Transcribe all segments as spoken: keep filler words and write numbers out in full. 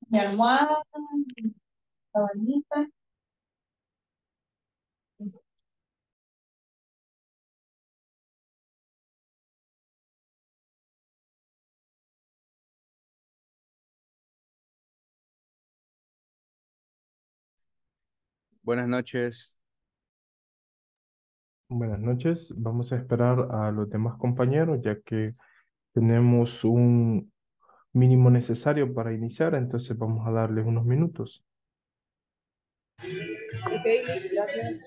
Mi almohada, sabanita. Buenas noches. Buenas noches. Vamos a esperar a los demás compañeros ya que tenemos un mínimo necesario para iniciar, entonces vamos a darles unos minutos. Ok, gracias.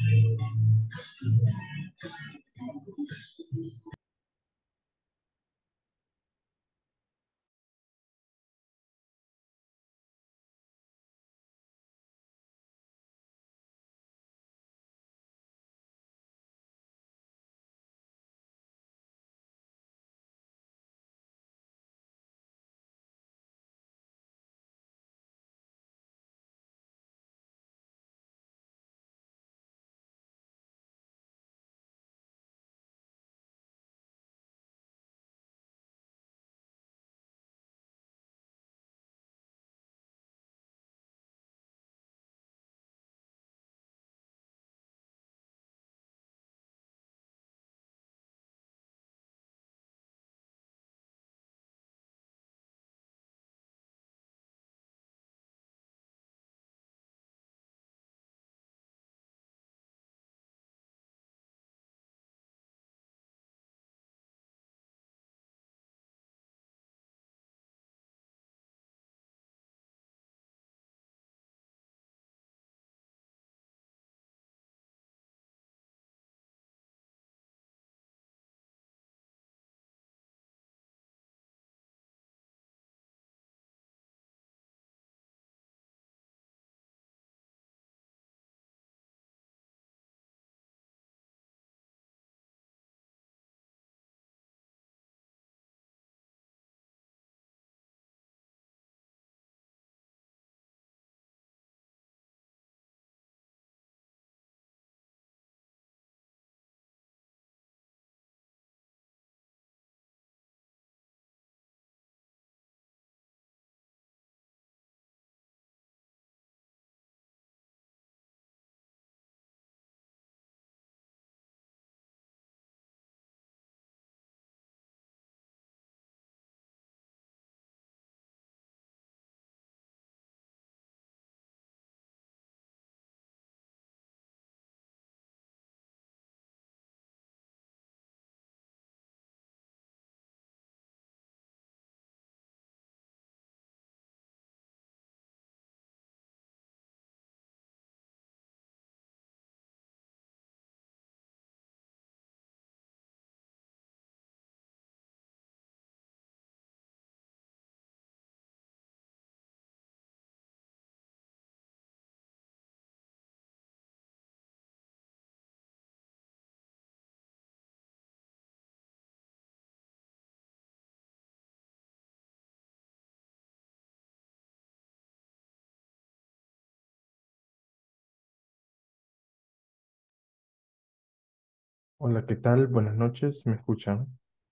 Hola, ¿qué tal? Buenas noches, ¿me escuchan?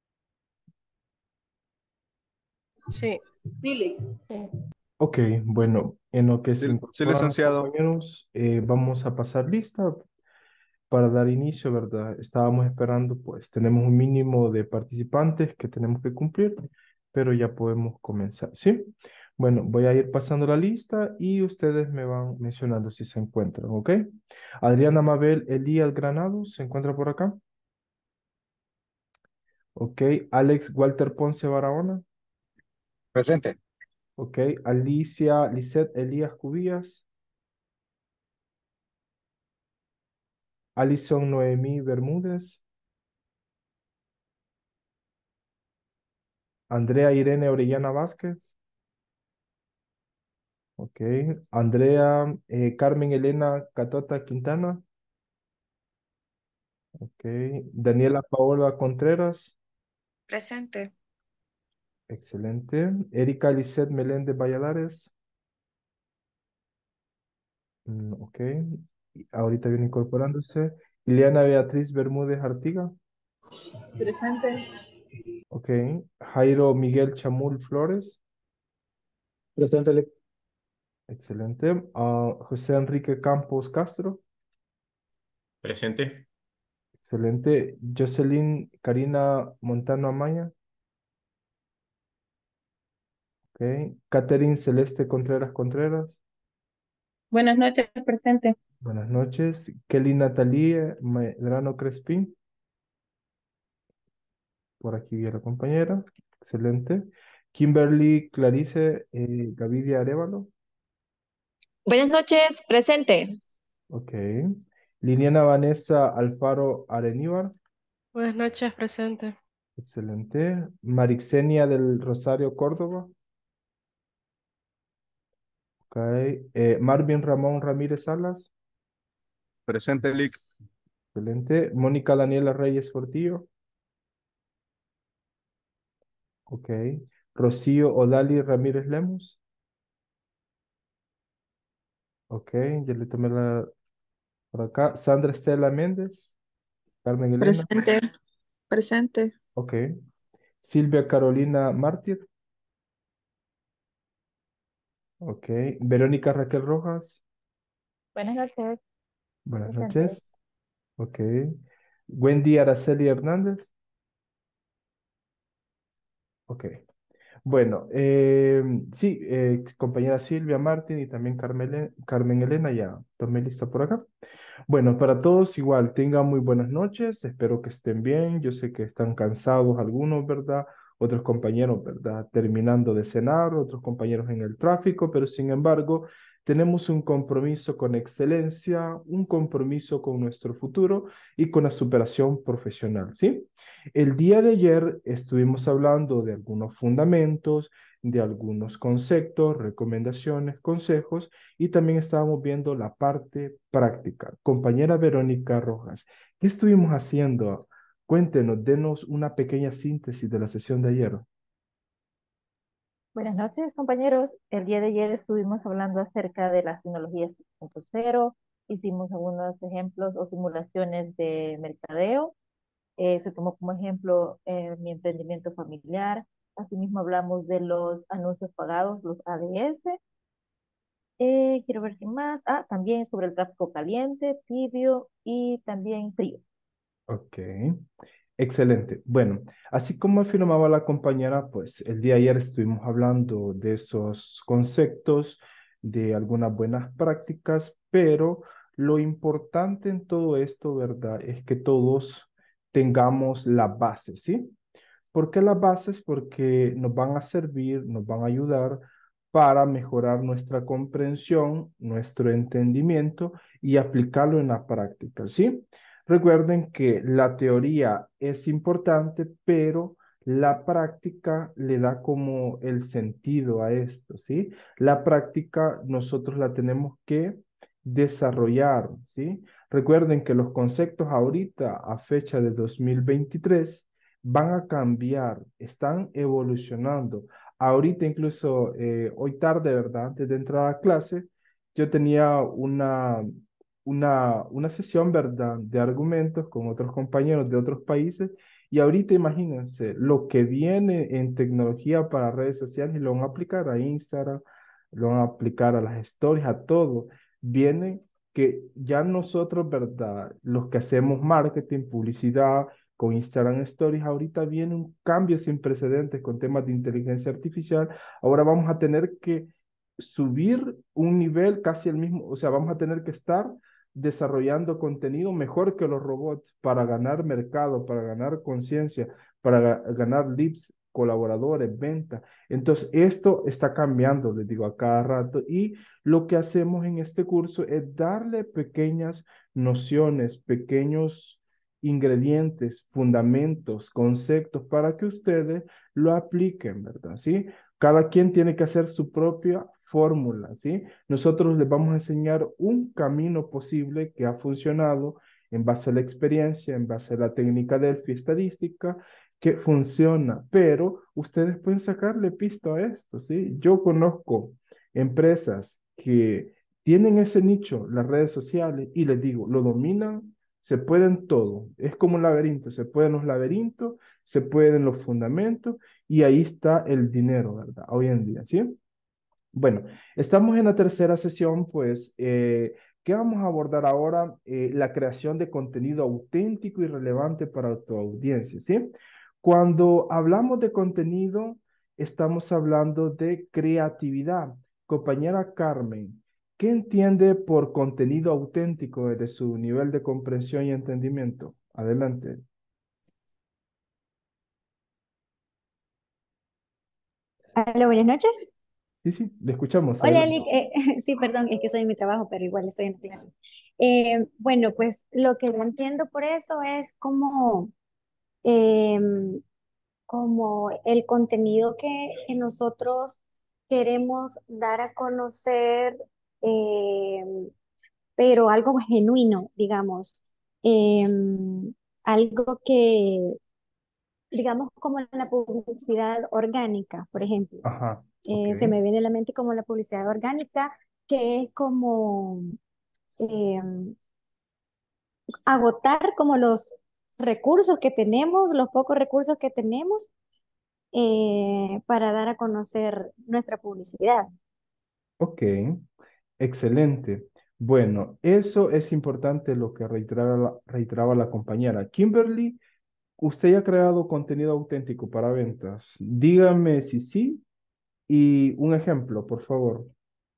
Sí. Sí, Lick. Ok, bueno, en lo que se Sí, sí, incorporan los licenciado. compañeros, eh, vamos a pasar lista para dar inicio, ¿verdad? Estábamos esperando, pues tenemos un mínimo de participantes que tenemos que cumplir, pero ya podemos comenzar, ¿sí? Bueno, voy a ir pasando la lista y ustedes me van mencionando si se encuentran, ¿ok? Adriana Mabel Elías Granados, ¿se encuentra por acá? Ok, Alex Walter Ponce Barahona, Presente. ok, Alicia Lisette Elías Cubillas, Alison Noemí Bermúdez, Andrea Irene Orellana Vázquez, ok, Andrea eh, Carmen Elena Catota Quintana, ok, Daniela Paola Contreras, Presente. excelente, Erika Lisette Meléndez Valladares, mm, ok, y ahorita viene incorporándose, Ileana Beatriz Bermúdez Artiga, Presente. ok, Jairo Miguel Chamul Flores, Presente. Excelente. Ah, José Enrique Campos Castro. Presente. Excelente. Jocelyn Karina Montano Amaya. Ok. Catherine Celeste Contreras Contreras. Buenas noches, presente. Buenas noches. Kelly Natalie Medrano Crespín. Por aquí viene la compañera. Excelente. Kimberly Clarice eh, Gavidia Arevalo. Buenas noches, presente. Ok. Liliana Vanessa Alfaro Areníbar. Buenas noches, presente. Excelente. Marixenia del Rosario Córdoba. Ok. Eh, Marvin Ramón Ramírez Salas. Presente, Lick. Excelente. Mónica Daniela Reyes Portillo. Ok. Rocío Odali Ramírez Lemus. Ok, ya le tomé la por acá. Sandra Estela Méndez. Carmen Elena. Presente, presente. Ok. Silvia Carolina Mártir. Ok. Verónica Raquel Rojas. Buenas noches, Buenas presente. noches. Ok. Wendy Araceli Hernández. Ok. Bueno, eh, sí, eh, compañera Silvia Martín y también Carmen, Carmen Elena, ya tomé lista por acá. Bueno, para todos igual, tengan muy buenas noches, espero que estén bien, yo sé que están cansados algunos, ¿verdad? Otros compañeros, ¿verdad? Terminando de cenar, otros compañeros en el tráfico, pero sin embargo, tenemos un compromiso con excelencia, un compromiso con nuestro futuro y con la superación profesional, ¿sí? El día de ayer estuvimos hablando de algunos fundamentos, de algunos conceptos, recomendaciones, consejos y también estábamos viendo la parte práctica. Compañera Verónica Rojas, ¿qué estuvimos haciendo? Cuéntenos, denos una pequeña síntesis de la sesión de ayer. Buenas noches, compañeros. El día de ayer estuvimos hablando acerca de las tecnologías tres punto cero. Hicimos algunos ejemplos o simulaciones de mercadeo. Eh, se tomó como ejemplo eh, mi emprendimiento familiar. Asimismo hablamos de los anuncios pagados, los A D S. Eh, quiero ver qué más. Ah, también sobre el tráfico caliente, tibio y también frío. Ok, excelente. Bueno, así como afirmaba la compañera, pues el día de ayer estuvimos hablando de esos conceptos, de algunas buenas prácticas, pero lo importante en todo esto, ¿verdad? Es que todos tengamos la base, ¿sí? ¿Por qué las bases? Porque nos van a servir, nos van a ayudar para mejorar nuestra comprensión, nuestro entendimiento y aplicarlo en la práctica, ¿sí? Recuerden que la teoría es importante, pero la práctica le da como el sentido a esto, ¿sí? La práctica nosotros la tenemos que desarrollar, ¿sí? Recuerden que los conceptos ahorita a fecha de dos mil veintitrés van a cambiar, están evolucionando. Ahorita incluso eh, hoy tarde, ¿verdad? Antes de entrar a clase, yo tenía una, una, una sesión, ¿verdad? De argumentos con otros compañeros de otros países y ahorita imagínense lo que viene en tecnología para redes sociales y lo van a aplicar a Instagram, lo van a aplicar a las stories, a todo. Viene que ya nosotros, ¿verdad? Los que hacemos marketing, publicidad, con Instagram Stories, ahorita viene un cambio sin precedentes con temas de inteligencia artificial. Ahora vamos a tener que subir un nivel casi el mismo, o sea, vamos a tener que estar desarrollando contenido mejor que los robots para ganar mercado, para ganar conciencia, para ga- ganar leads, colaboradores, ventas. Entonces, esto está cambiando, les digo, a cada rato. Y lo que hacemos en este curso es darle pequeñas nociones, pequeños ingredientes, fundamentos, conceptos para que ustedes lo apliquen, ¿verdad? ¿Sí? Cada quien tiene que hacer su propia fórmula, ¿sí? Nosotros les vamos a enseñar un camino posible que ha funcionado en base a la experiencia, en base a la técnica Delphi estadística, que funciona, pero ustedes pueden sacarle pista a esto, ¿sí? Yo conozco empresas que tienen ese nicho, las redes sociales, y les digo, lo dominan, se pueden todo, es como un laberinto, se pueden los laberintos, se pueden los fundamentos, y ahí está el dinero, ¿verdad? Hoy en día, ¿sí? Bueno, estamos en la tercera sesión, pues, eh, ¿qué vamos a abordar ahora? Eh, la creación de contenido auténtico y relevante para tu audiencia, ¿sí? Cuando hablamos de contenido, estamos hablando de creatividad. Compañera Carmen, ¿qué entiende por contenido auténtico desde su nivel de comprensión y entendimiento? Adelante. Hola, buenas noches. Sí, sí, le escuchamos. Hola, Adelante. Eli. Eh, sí, perdón, es que soy en mi trabajo, pero igual estoy en la clase. Eh, bueno, pues lo que yo entiendo por eso es como, em, como el contenido que, que nosotros queremos dar a conocer, em, pero algo genuino, digamos. Em, Algo que, digamos, como la publicidad orgánica, por ejemplo. Ajá, ok. Eh, se me viene a la mente como la publicidad orgánica, que es como eh, agotar como los recursos que tenemos, los pocos recursos que tenemos eh, para dar a conocer nuestra publicidad. Ok, excelente. Bueno, eso es importante lo que reiteraba la, reiteraba la compañera. Kimberly, ¿usted ya ha creado contenido auténtico para ventas? Dígame si sí y un ejemplo, por favor.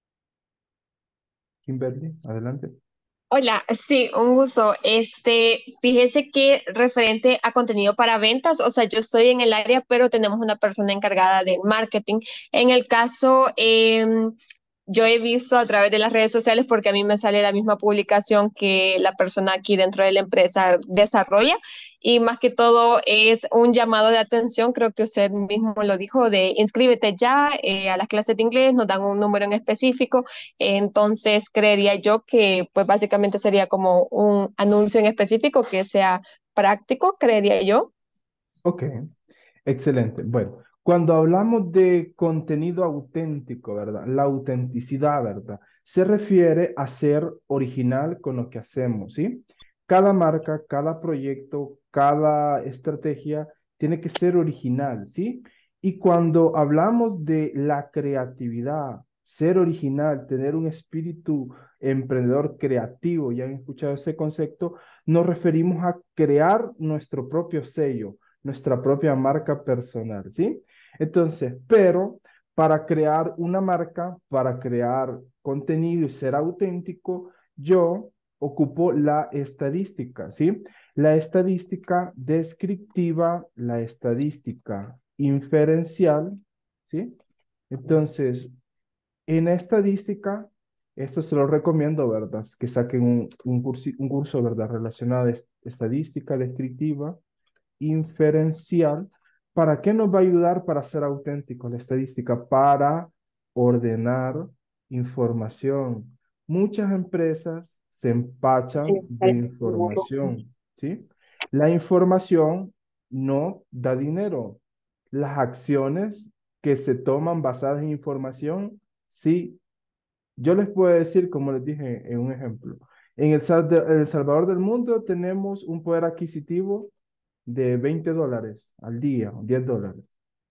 Kimberly, adelante. Hola, sí, un gusto. Este, fíjese que referente a contenido para ventas, o sea, yo estoy en el área, pero tenemos una persona encargada de marketing. En el caso, em, yo he visto a través de las redes sociales, porque a mí me sale la misma publicación que la persona aquí dentro de la empresa desarrolla, y más que todo es un llamado de atención, creo que usted mismo lo dijo, de inscríbete ya eh, a las clases de inglés, nos dan un número en específico. Entonces, creería yo que pues básicamente sería como un anuncio en específico que sea práctico, creería yo. Ok, excelente. Bueno, cuando hablamos de contenido auténtico, ¿verdad? La autenticidad, ¿verdad? Se refiere a ser original con lo que hacemos, ¿sí? Cada marca, cada proyecto, cada estrategia tiene que ser original, ¿sí? Y cuando hablamos de la creatividad, ser original, tener un espíritu emprendedor creativo, ya han escuchado ese concepto, nos referimos a crear nuestro propio sello, nuestra propia marca personal, ¿sí? Entonces, pero para crear una marca, para crear contenido y ser auténtico, yo ocupo la estadística, ¿sí? La estadística descriptiva, la estadística inferencial, ¿sí? Entonces, en estadística, esto se lo recomiendo, ¿verdad? Que saquen un, un, cursi, un curso, ¿verdad? Relacionado a est estadística descriptiva, inferencial. ¿Para qué nos va a ayudar para ser auténtico la estadística? Para ordenar información. Muchas empresas se empachan de información, ¿sí? La información no da dinero. Las acciones que se toman basadas en información, sí. Yo les puedo decir, como les dije en un ejemplo, en El, Sal- de- El Salvador del mundo tenemos un poder adquisitivo de veinte dólares al día, diez dólares.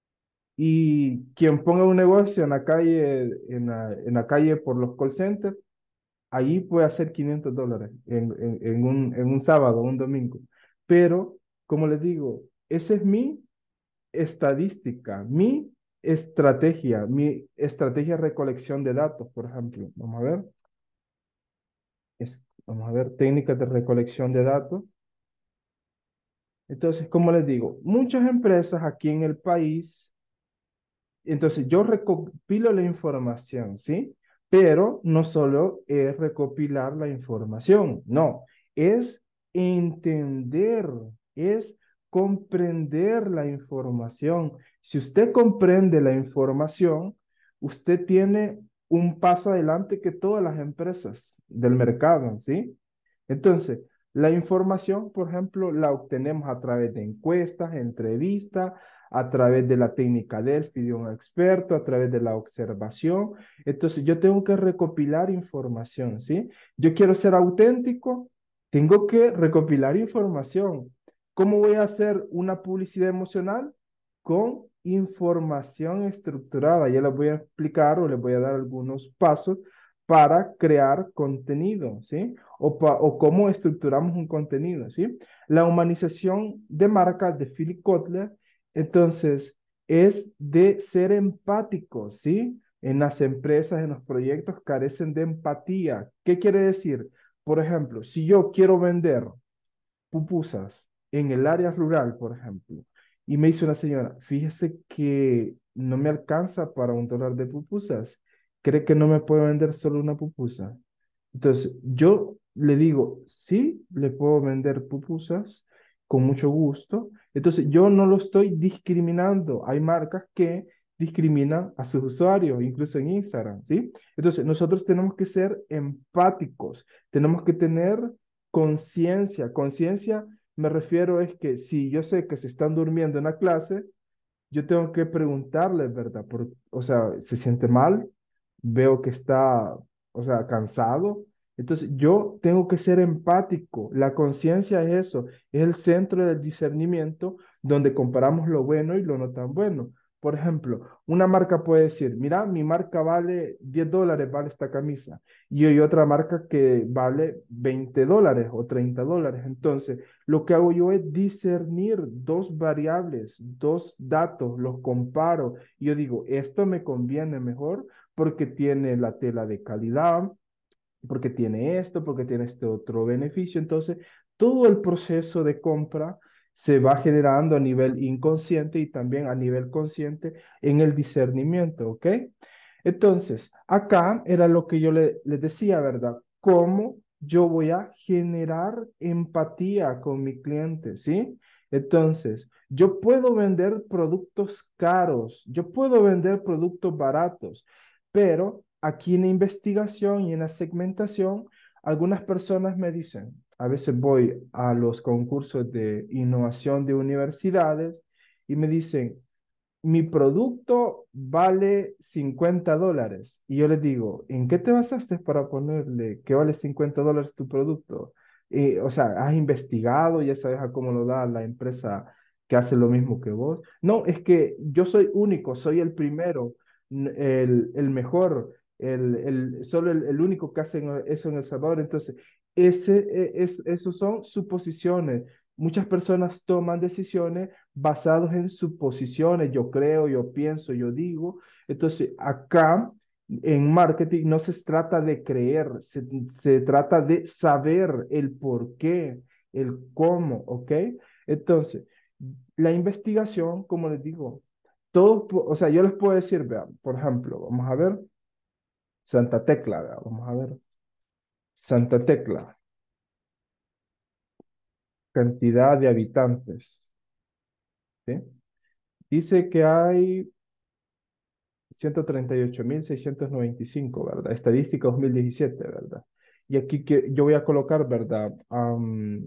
Y quien ponga un negocio en la calle, en la, en la calle por los call centers, allí puede hacer quinientos dólares en, en, en un, en un sábado, un domingo. Pero, como les digo, esa es mi estadística, mi estrategia, mi estrategia de recolección de datos, por ejemplo. Vamos a ver. Es, vamos a ver, técnicas de recolección de datos. Entonces, como les digo, muchas empresas aquí en el país, entonces yo recopilo la información, ¿sí? Pero no solo es recopilar la información, no, es entender, es comprender la información. Si usted comprende la información, usted tiene un paso adelante que todas las empresas del mercado, ¿sí? Entonces, la información, por ejemplo, la obtenemos a través de encuestas, entrevistas, a través de la técnica Delphi de un experto, a través de la observación. Entonces, yo tengo que recopilar información, ¿sí? Yo quiero ser auténtico, tengo que recopilar información. ¿Cómo voy a hacer una publicidad emocional? Con información estructurada. Ya les voy a explicar o les voy a dar algunos pasos para crear contenido, ¿sí? O, pa- o cómo estructuramos un contenido, ¿sí? La humanización de marca de Philip Kotler, entonces, es de ser empáticos, ¿sí? En las empresas, en los proyectos, carecen de empatía. ¿Qué quiere decir? Por ejemplo, si yo quiero vender pupusas en el área rural, por ejemplo, y me dice una señora, fíjese que no me alcanza para un dólar de pupusas, ¿cree que no me puede vender solo una pupusa? Entonces, yo le digo, sí, le puedo vender pupusas con mucho gusto. Entonces, yo no lo estoy discriminando. Hay marcas que discriminan a sus usuarios, incluso en Instagram, ¿sí? Entonces, nosotros tenemos que ser empáticos, tenemos que tener conciencia. Conciencia, me refiero es que si yo sé que se están durmiendo en la clase, yo tengo que preguntarle, ¿verdad? Por, o sea, ¿se siente mal? Veo que está, o sea, cansado. Entonces, yo tengo que ser empático. La conciencia es eso, es el centro del discernimiento donde comparamos lo bueno y lo no tan bueno. Por ejemplo, una marca puede decir, mira, mi marca vale diez dólares, vale esta camisa. Y hay otra marca que vale veinte dólares o treinta dólares. Entonces, lo que hago yo es discernir dos variables, dos datos, los comparo. Y yo digo, esto me conviene mejor porque tiene la tela de calidad, porque tiene esto, porque tiene este otro beneficio. Entonces, todo el proceso de compra se va generando a nivel inconsciente y también a nivel consciente en el discernimiento, ¿ok? Entonces, acá era lo que yo le, les decía, ¿verdad? ¿Cómo yo voy a generar empatía con mi cliente, ¿sí? Entonces, yo puedo vender productos caros, yo puedo vender productos baratos, pero aquí en la investigación y en la segmentación, algunas personas me dicen, a veces voy a los concursos de innovación de universidades y me dicen, mi producto vale cincuenta dólares. Y yo les digo, ¿en qué te basaste para ponerle que vale cincuenta dólares tu producto? Eh, o sea, ¿has investigado? ¿Ya sabes a cómo lo da la empresa que hace lo mismo que vos? No, es que yo soy único, soy el primero, n- el, el mejor, el, el, solo el, el único que hace en- eso en El Salvador. Entonces, ese, e- es, esos son suposiciones. Muchas personas toman decisiones basados en suposiciones, yo creo, yo pienso, yo digo. Entonces, acá en marketing no se trata de creer, se, se trata de saber el por qué, el cómo, ¿ok? Entonces, la investigación, como les digo, todos, pu- o sea, yo les puedo decir, vean, por ejemplo, vamos a ver Santa Tecla, vea, vamos a ver Santa Tecla, cantidad de habitantes, ¿sí? Dice que hay ciento treinta y ocho mil seiscientos noventa y cinco, ¿verdad? Estadística dos mil diecisiete, ¿verdad? Y aquí que yo voy a colocar, ¿verdad? Am,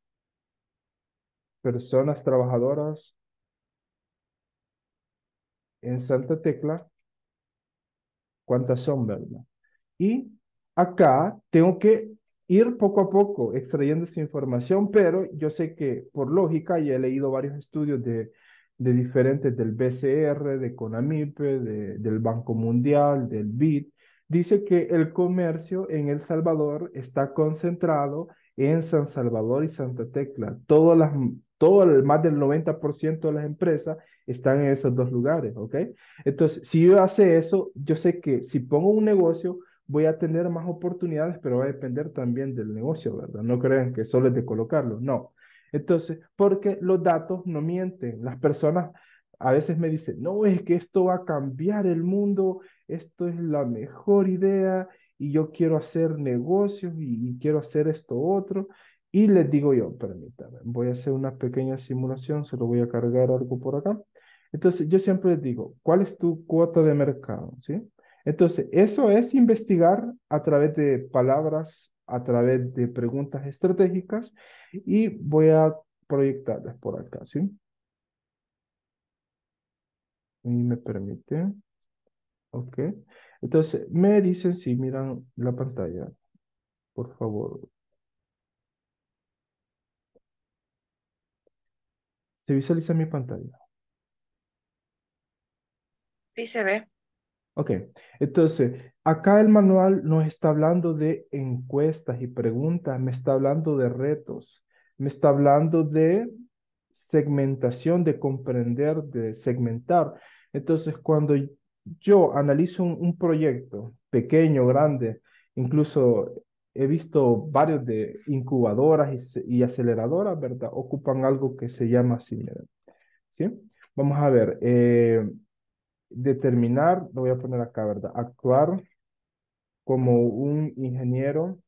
personas trabajadoras en Santa Tecla, ¿cuántas son, verdad? Y acá tengo que ir poco a poco extrayendo esa información, pero yo sé que por lógica, ya he leído varios estudios de, de diferentes del B C R, de CONAMIPE, de- del Banco Mundial, del B I D, dice que el comercio en El Salvador está concentrado en San Salvador y Santa Tecla. Todas las, todo el, más del noventa por ciento de las empresas están en esos dos lugares, ¿ok? Entonces, si yo hace eso, yo sé que si pongo un negocio, voy a tener más oportunidades, pero va a depender también del negocio, ¿verdad? No crean que solo es de colocarlo, no. Entonces, porque los datos no mienten. Las personas a veces me dicen, no, es que esto va a cambiar el mundo, esto es la mejor idea y yo quiero hacer negocios y, y quiero hacer esto otro. Y les digo yo, permítame, voy a hacer una pequeña simulación, se lo voy a cargar algo por acá. Entonces, yo siempre les digo, ¿cuál es tu cuota de mercado? ¿Sí? Entonces, eso es investigar a través de palabras, a través de preguntas estratégicas y voy a proyectarlas por acá, ¿sí? Y me permite, ok. Entonces, me dicen si miran la pantalla, por favor. ¿Se visualiza mi pantalla? Sí se ve. Ok, entonces, acá el manual nos está hablando de encuestas y preguntas, me está hablando de retos, me está hablando de segmentación, de comprender, de segmentar. Entonces, cuando yo analizo un, un proyecto pequeño, grande, incluso he visto varios de incubadoras y, ce- y aceleradoras, ¿verdad? Ocupan algo que se llama así, miren, ¿sí? Vamos a ver, eh, determinar, lo voy a poner acá, ¿verdad? Actuar como un ingeniero,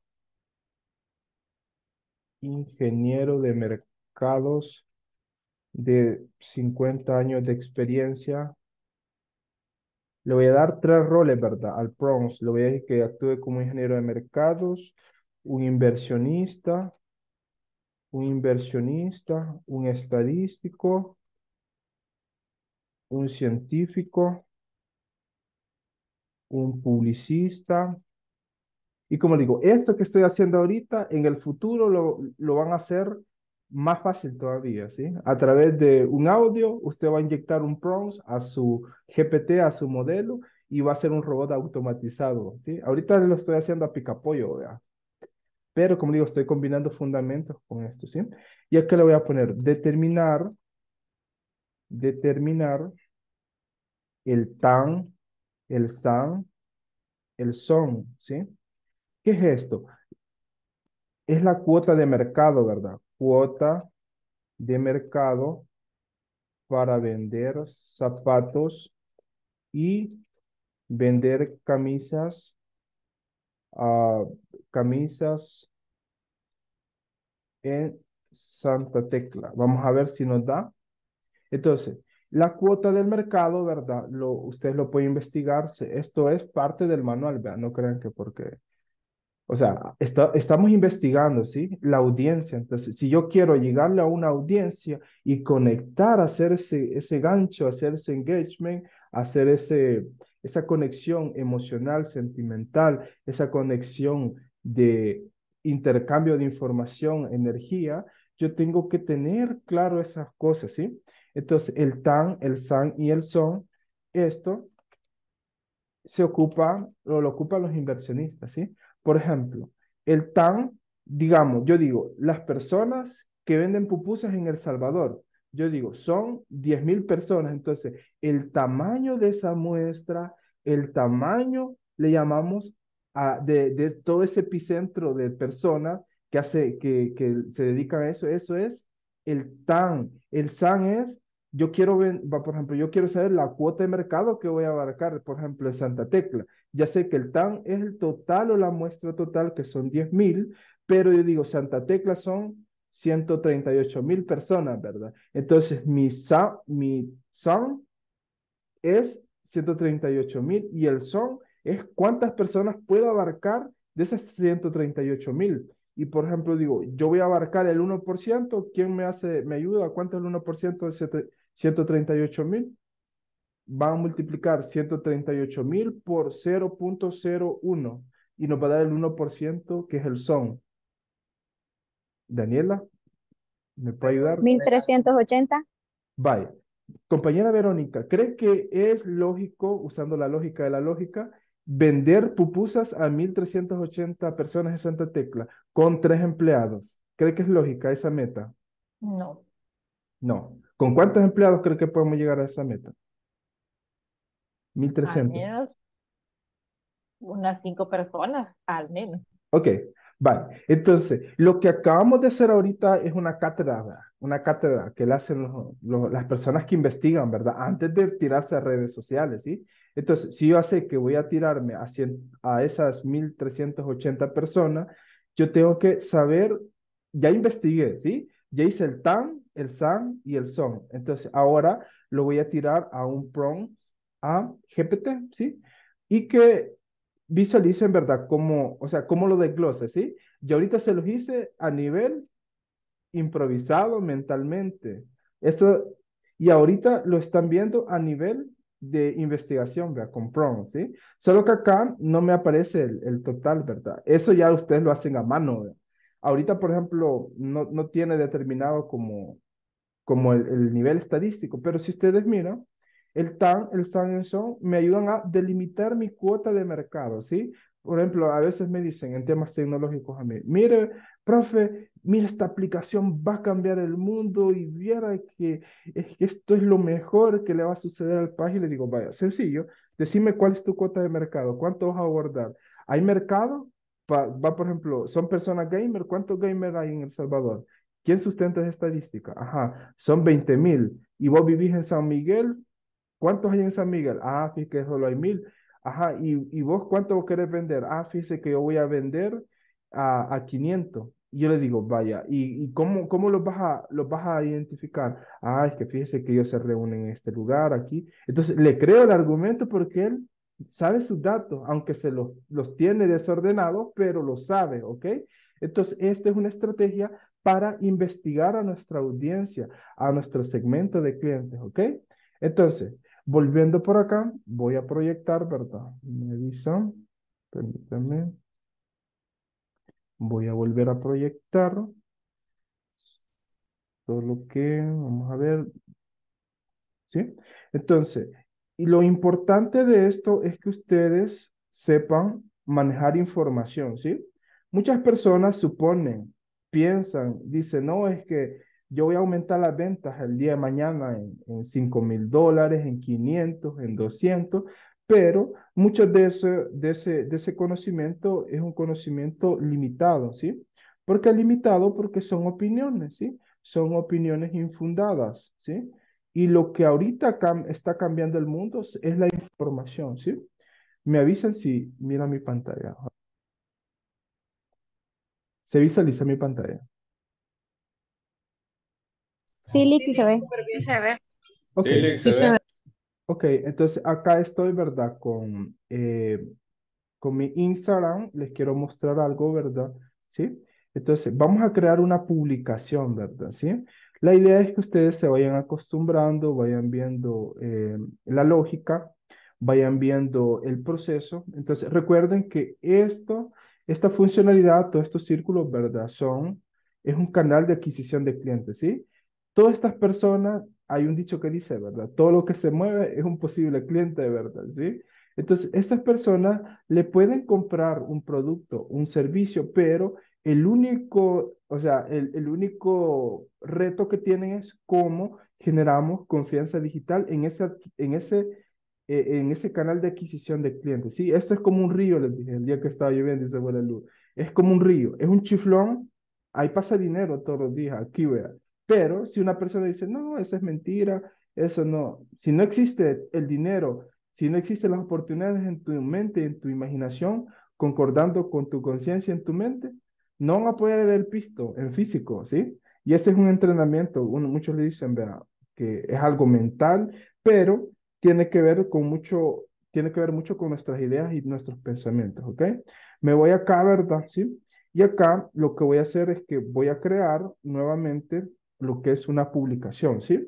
ingeniero de mercados de cincuenta años de experiencia. Le voy a dar tres roles, ¿verdad? Al prompt. Le voy a decir que actúe como ingeniero de mercados, un inversionista, un inversionista, un estadístico, un científico, un publicista. Y como digo, esto que estoy haciendo ahorita, en el futuro lo, lo van a hacer más fácil todavía, ¿sí? A través de un audio, usted va a inyectar un prompt a su G P T, a su modelo, y va a ser un robot automatizado, ¿sí? Ahorita lo estoy haciendo a picapollo, ¿verdad? Pero como digo, estoy combinando fundamentos con esto, ¿sí? Y aquí le voy a poner determinar, determinar el tan, el san, el son, ¿sí? ¿Qué es esto? Es la cuota de mercado, ¿verdad? Cuota de mercado para vender zapatos y vender camisas, ah, camisas en Santa Tecla. Vamos a ver si nos da. Entonces, la cuota del mercado, ¿verdad? Lo, ustedes lo pueden investigar. se- Esto es parte del manual, ¿verdad? No crean que porque o sea, está- estamos investigando, ¿sí? La audiencia. Entonces, si yo quiero llegarle a una audiencia y conectar, hacer ese, ese gancho, hacer ese engagement, hacer ese, esa conexión emocional, sentimental, esa conexión de intercambio de información, energía, yo tengo que tener claro esas cosas, ¿sí? Entonces, el tan, el san y el son, esto se ocupa o lo ocupan los inversionistas, ¿sí? Por ejemplo, el T A N, digamos, yo digo, las personas que venden pupusas en El Salvador, yo digo, son diez mil personas, entonces el tamaño de esa muestra, el tamaño, le llamamos a, de, de todo ese epicentro de personas que, hace, que, que se dedican a eso, eso es el T A N. El S A N es yo quiero ver, va, por ejemplo, yo quiero saber la cuota de mercado que voy a abarcar, por ejemplo, en Santa Tecla. Ya sé que el T A N es el total o la muestra total, que son diez mil, pero yo digo, Santa Tecla son ciento treinta y ocho mil personas, ¿verdad? Entonces, mi S A, mi S A N es ciento treinta y ocho mil y el son es cuántas personas puedo abarcar de esas ciento treinta y ocho mil. Y por ejemplo, digo, yo voy a abarcar el uno por ciento, ¿quién me hace, me ayuda? ¿Cuánto es el uno por ciento de ciento treinta y ocho mil? Van a multiplicar ciento treinta y ocho mil por cero punto cero uno y nos va a dar el uno por ciento que es el son. Daniela, ¿me puede ayudar? mil trescientos ochenta. Vaya. Compañera Verónica, ¿cree que es lógico, usando la lógica de la lógica, vender pupusas a mil trescientas ochenta personas en Santa Tecla con tres empleados? ¿Cree que es lógica esa meta? No, No. ¿Con cuántos empleados cree que podemos llegar a esa meta? al mil trescientos. menos unas cinco personas, al menos. Ok, vale. Entonces, lo que acabamos de hacer ahorita es una cátedra, ¿verdad? Una cátedra que le hacen los- los- las personas que investigan, ¿verdad? Antes de tirarse a redes sociales, ¿sí? Entonces, si yo sé que voy a tirarme a, cien a esas mil trescientas ochenta personas, yo tengo que saber, ya investigué, ¿sí? Ya hice el tan, el san y el son. Entonces, ahora lo voy a tirar a un prompt a G P T, ¿sí? Y que visualicen, ¿verdad? Cómo, o sea, cómo lo desglose, ¿sí? Yo ahorita se los hice a nivel improvisado mentalmente. Eso, y ahorita lo están viendo a nivel de investigación, ¿verdad? Con prompts, ¿sí? Solo que acá no me aparece el, el total, ¿verdad? Eso ya ustedes lo hacen a mano, ¿verdad? Ahorita, por ejemplo, no, no tiene determinado como, como el, el nivel estadístico, pero si ustedes miran, El T A N, el S A N y el S O N me ayudan a delimitar mi cuota de mercado, ¿sí? Por ejemplo, a veces me dicen en temas tecnológicos a mí, mire, profe, mira, esta aplicación va a cambiar el mundo y viera que, es que esto es lo mejor que le va a suceder al país. Y le digo, vaya, sencillo, decime cuál es tu cuota de mercado, cuánto vas a abordar. ¿Hay mercado? Pa- va, por ejemplo, son personas gamer, ¿cuántos gamers hay en El Salvador? ¿Quién sustenta esa estadística? Ajá, son veinte mil. ¿Y vos vivís en San Miguel? ¿Cuántos hay en San Miguel? Ah, fíjate que solo hay mil. Ajá, ¿y, y vos cuánto querés vender? Ah, fíjese que yo voy a vender a, a quinientos. Y yo le digo, vaya, ¿y, y cómo, cómo los vas a, los vas a identificar? Ah, es que fíjese que ellos se reúnen en este lugar, aquí. Entonces, le creo el argumento porque él sabe sus datos, aunque se los, los tiene desordenados, pero lo sabe, ¿ok? Entonces, esta es una estrategia para investigar a nuestra audiencia, a nuestro segmento de clientes, ¿ok? Entonces, volviendo por acá, voy a proyectar, ¿verdad? Me avisan, permítanme. Voy a volver a proyectar. Solo que, vamos a ver, ¿sí? Entonces, y lo importante de esto es que ustedes sepan manejar información, ¿sí? Muchas personas suponen, piensan, dicen, no, es que yo voy a aumentar las ventas el día de mañana en, en cinco mil dólares, en quinientos, en doscientos, pero mucho de ese, de ese, de ese conocimiento es un conocimiento limitado, ¿sí? ¿Por qué limitado? Porque son opiniones, ¿sí? Son opiniones infundadas, ¿sí? Y lo que ahorita cam- está cambiando el mundo es es la información, ¿sí? Me avisan si mira mi pantalla. Se visualiza mi pantalla. Sí, Lick, sí se ve. Sí se ve. Ok, Sí, Lick, se ve. ok, entonces acá estoy, ¿verdad? Con, eh, con mi Instagram, les quiero mostrar algo, ¿verdad? ¿Sí? Entonces, vamos a crear una publicación, ¿verdad? ¿Sí? La idea es que ustedes se vayan acostumbrando, vayan viendo eh, la lógica, vayan viendo el proceso. Entonces, recuerden que esto, esta funcionalidad, todos estos círculos, ¿verdad? Son, es un canal de adquisición de clientes, ¿sí? Todas estas personas, hay un dicho que dice, ¿verdad? Todo lo que se mueve es un posible cliente, ¿verdad? ¿Sí? Entonces, estas personas le pueden comprar un producto, un servicio, pero el único, o sea, el, el único reto que tienen es cómo generamos confianza digital en ese, adqui- en ese, eh, en ese canal de adquisición de clientes. Sí, esto es como un río, les dije, el día que estaba lloviendo y se fue la luz. Es como un río, es un chiflón, ahí pasa dinero todos los días, aquí vea. Pero si una persona dice, no, eso es mentira, eso no, si no existe el dinero, si no existen las oportunidades en tu mente, en tu imaginación, concordando con tu conciencia en tu mente, no van a poder ver el pisto en físico, ¿sí? Y ese es un entrenamiento, uno, muchos le dicen, vea, que es algo mental, pero tiene que ver con mucho, tiene que ver mucho con nuestras ideas y nuestros pensamientos, ¿ok? Me voy acá, ¿verdad? ¿Sí? Y acá lo que voy a hacer es que voy a crear nuevamente lo que es una publicación, ¿sí?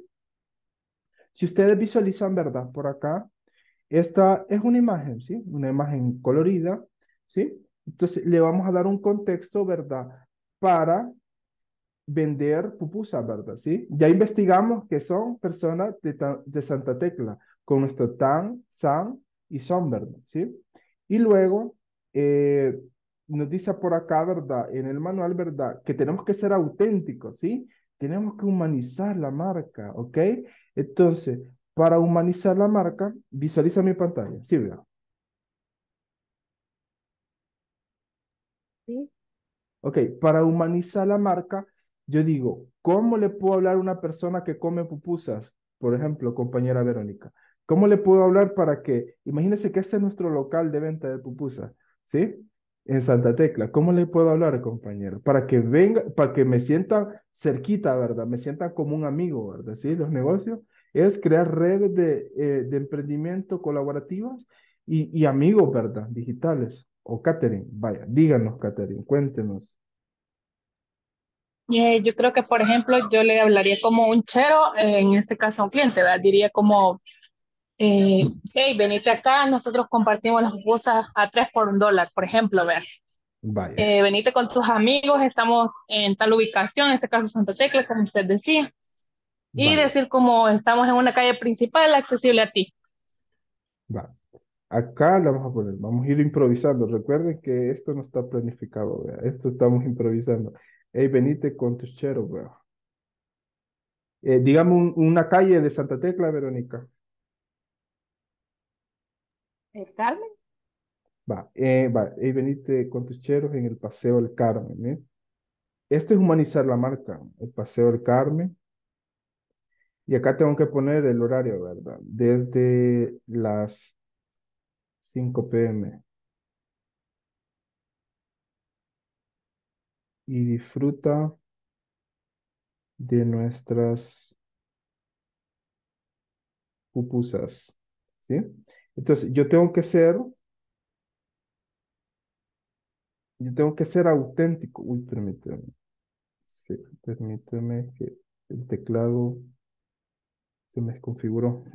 Si ustedes visualizan, ¿verdad? Por acá, esta es una imagen, ¿sí? Una imagen colorida, ¿sí? Entonces le vamos a dar un contexto, ¿verdad? Para vender pupusas, ¿verdad? ¿Sí? Ya investigamos que son personas de, ta- de Santa Tecla, con nuestro T A N, S A N y S O N, ¿verdad? ¿Sí? Y luego eh, nos dice por acá, ¿verdad? En el manual, ¿verdad? Que tenemos que ser auténticos, ¿sí? Tenemos que humanizar la marca, ¿ok? Entonces, para humanizar la marca, visualiza mi pantalla, ¿sí? ¿Verdad? Sí, Ok, para humanizar la marca, yo digo, ¿cómo le puedo hablar a una persona que come pupusas? Por ejemplo, compañera Verónica. ¿Cómo le puedo hablar para que, imagínese que este es nuestro local de venta de pupusas, ¿sí? En Santa Tecla. ¿Cómo le puedo hablar, compañero? Para que venga, para que me sientan cerquita, ¿verdad? Me sientan como un amigo, ¿verdad? ¿Sí? Los negocios es crear redes de, eh, de emprendimiento colaborativas y, y amigos, ¿verdad? Digitales. O Catherine, vaya, díganos, Catherine, cuéntenos. Eh, yo creo que, por ejemplo, yo le hablaría como un chero, eh, en este caso a un cliente, ¿verdad? Diría como, eh, hey, venite acá, nosotros compartimos las cosas a tres por un dólar, por ejemplo, ¿verdad? Vaya, Eh, venite con tus amigos, estamos en tal ubicación, en este caso Santa Tecla, como usted decía. y Vale, decir como estamos en una calle principal accesible a ti. va. Acá le vamos a poner, vamos a ir improvisando. Recuerden que esto no está planificado, vea. Esto estamos improvisando. Hey, venite con tus cheros, vea. Eh, digamos un- una calle de Santa Tecla, Verónica. Eh, Carmen. Va, eh, va, hey, venite con tus cheros en el Paseo del Carmen, ¿eh? Esto es humanizar la marca, el Paseo del Carmen. Y acá tengo que poner el horario, ¿verdad? Desde las cinco p m y disfruta de nuestras pupusas, ¿sí? Entonces, yo tengo que ser, yo tengo que ser auténtico. Uy, permíteme. Sí, permíteme que el teclado se me desconfiguró.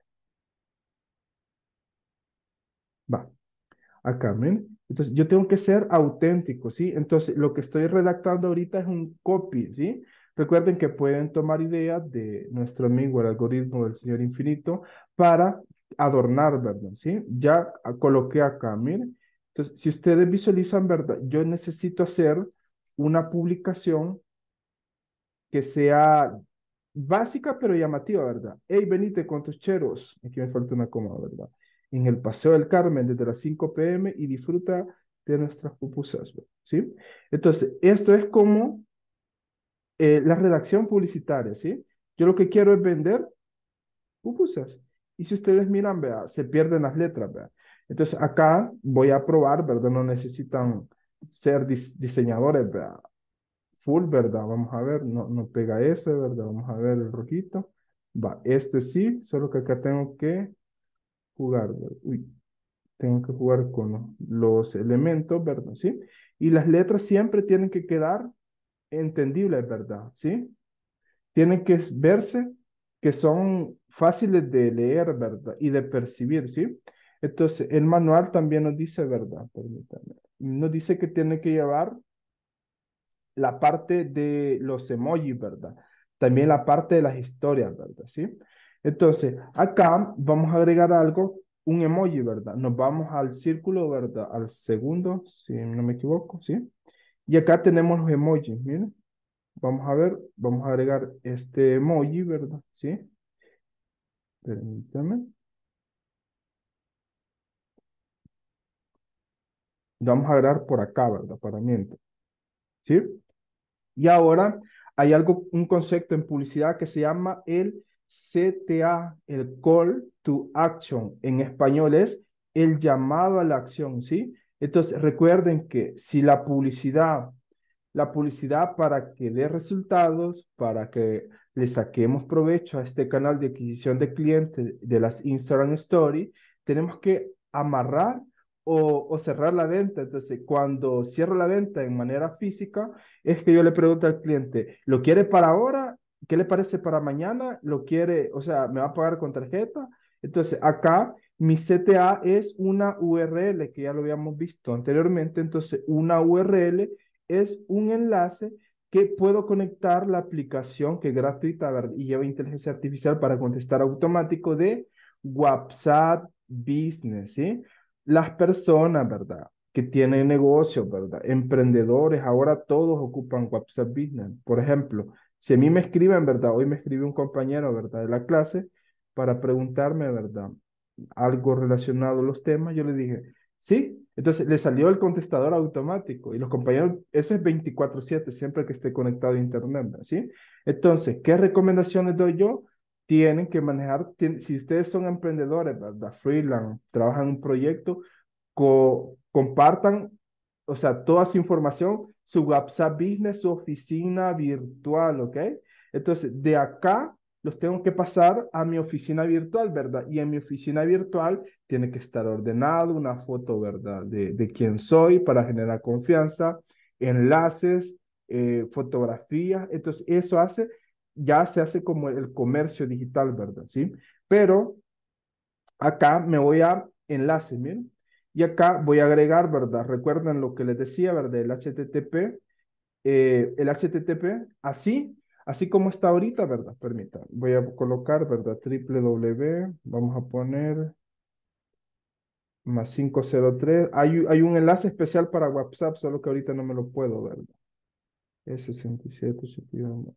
Va. Acá, ¿ven? Entonces, yo tengo que ser auténtico, ¿sí? Entonces, lo que estoy redactando ahorita es un copy, ¿sí? Recuerden que pueden tomar ideas de nuestro amigo, el algoritmo del señor infinito, para adornar, ¿verdad? ¿Sí? Ya ah, coloqué acá, miren. Entonces, si ustedes visualizan, ¿verdad? Yo necesito hacer una publicación que sea básica pero llamativa, ¿verdad? Hey, venite con tus cheros. Aquí me falta una coma, ¿verdad? En el Paseo del Carmen desde las cinco p m y disfruta de nuestras pupusas, ¿sí? Entonces, esto es como eh, la redacción publicitaria, ¿sí? Yo lo que quiero es vender pupusas. Y si ustedes miran, vea, se pierden las letras, vea. Entonces, acá voy a probar, ¿verdad? No necesitan ser dis diseñadores, vea. Full, ¿verdad? Vamos a ver, no, no pega ese, ¿verdad? Vamos a ver el rojito. Va, este sí, solo que acá tengo que jugar, ¿verdad? Uy, tengo que jugar con los elementos, ¿verdad? ¿Sí? Y las letras siempre tienen que quedar entendibles, ¿verdad? ¿Sí? Tienen que verse que son fáciles de leer, ¿verdad? Y de percibir, ¿sí? Entonces, el manual también nos dice, ¿verdad? Permítanme. Nos dice que tiene que llevar la parte de los emojis, ¿verdad? También la parte de las historias, ¿verdad? ¿Sí? Entonces, acá vamos a agregar algo, un emoji, ¿verdad? Nos vamos al círculo, ¿verdad? Al segundo, si no me equivoco, ¿sí? Y acá tenemos los emojis, miren. Vamos a ver, vamos a agregar este emoji, ¿verdad? ¿Sí? Permítame. Vamos a agregar por acá, ¿verdad? Para mientras, ¿sí? Y ahora hay algo, un concepto en publicidad que se llama el C T A, el Call to Action. En español es el llamado a la acción, ¿sí? Entonces, recuerden que si la publicidad, la publicidad para que dé resultados, para que le saquemos provecho a este canal de adquisición de clientes de las Instagram Story, tenemos que amarrar o, o cerrar la venta. Entonces, cuando cierro la venta en manera física, es que yo le pregunto al cliente, ¿lo quiere para ahora? ¿Qué le parece para mañana? ¿Lo quiere, o sea, me va a pagar con tarjeta? Entonces, acá mi C T A es una U R L, que ya lo habíamos visto anteriormente. Entonces, una U R L es un enlace que puedo conectar la aplicación que es gratuita, ¿verdad? Y lleva inteligencia artificial para contestar automático de WhatsApp Business, ¿sí? Las personas, ¿verdad? Que tienen negocios, ¿verdad? Emprendedores, ahora todos ocupan WhatsApp Business. Por ejemplo, si a mí me escriben, ¿verdad? Hoy me escribe un compañero, ¿verdad? De la clase para preguntarme, ¿verdad? Algo relacionado a los temas, yo le dije, sí. Entonces le salió el contestador automático y los compañeros, eso es veinticuatro siete, siempre que esté conectado a internet, ¿verdad? ¿Sí? Entonces, ¿qué recomendaciones doy yo? Tienen que manejar, tien- si ustedes son emprendedores, ¿verdad? Freelance, trabajan en un proyecto, co- compartan, o sea, toda su información, su WhatsApp Business, su oficina virtual, ¿ok? Entonces, de acá los tengo que pasar a mi oficina virtual, ¿verdad? Y en mi oficina virtual tiene que estar ordenado, una foto, ¿verdad? De, de quién soy para generar confianza, enlaces, eh, fotografías. Entonces, eso hace, ya se hace como el comercio digital, ¿verdad? ¿Sí? Pero acá me voy a enlace, miren. Y acá voy a agregar, ¿verdad? Recuerden lo que les decía, ¿verdad? El H T T P, eh, el H T T P, así, Así como está ahorita, ¿verdad? Permítanme. Voy a colocar, ¿verdad? Triple W. Vamos a poner más quinientos tres. Hay, hay un enlace especial para WhatsApp, solo que ahorita no me lo puedo, ¿verdad? Es sesenta y siete, ochenta y uno.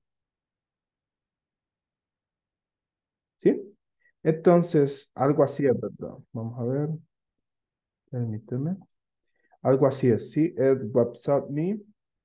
¿Sí? Entonces, algo así es, ¿verdad? Vamos a ver. Permíteme. Algo así es, ¿sí? Es WhatsApp me.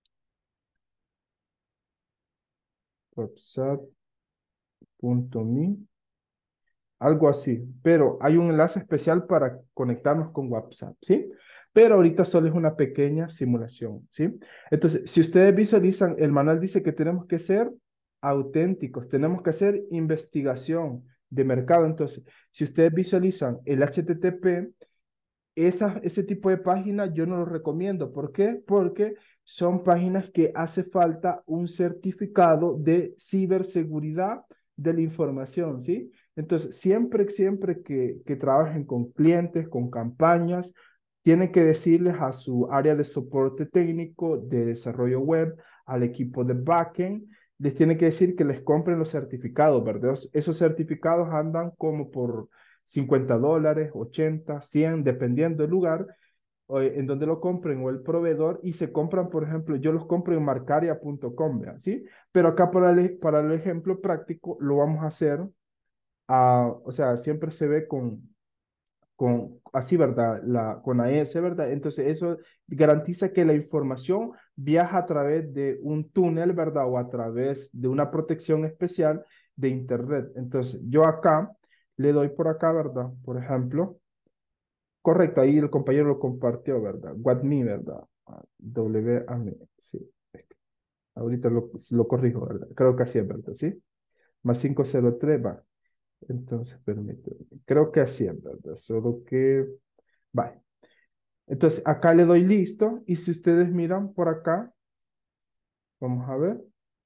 WhatsApp.me. Algo así, pero hay un enlace especial para conectarnos con WhatsApp, ¿sí? Pero ahorita solo es una pequeña simulación, ¿sí? Entonces, si ustedes visualizan, el manual dice que tenemos que ser auténticos, tenemos que hacer investigación de mercado. Entonces, si ustedes visualizan el H T T P, esa, ese tipo de páginas yo no lo recomiendo. ¿Por qué? Porque son páginas que hace falta un certificado de ciberseguridad de la información, ¿sí? Entonces, siempre, siempre que, que trabajen con clientes, con campañas, tienen que decirles a su área de soporte técnico, de desarrollo web, al equipo de backend, les tienen que decir que les compren los certificados, ¿verdad? Esos certificados andan como por cincuenta dólares, ochenta, cien, dependiendo del lugar o en donde lo compren o el proveedor, y se compran, por ejemplo, yo los compro en marcaria punto com, ¿sí? Pero acá para el, para el ejemplo práctico lo vamos a hacer, a, o sea, siempre se ve con, con así, ¿verdad? La, con A S, ¿verdad? Entonces eso garantiza que la información viaja a través de un túnel, ¿verdad? O a través de una protección especial de Internet. Entonces yo acá le doy por acá, ¿verdad? Por ejemplo, correcto, ahí el compañero lo compartió, ¿verdad? What me, ¿verdad? Ah, W a me, sí. Ahorita lo, lo corrijo, ¿verdad? Creo que así es, ¿verdad? ¿Sí? Más quinientos tres va. Entonces, permíteme. Creo que así es, ¿verdad? Solo que, va. Entonces, acá le doy listo. Y si ustedes miran por acá, vamos a ver.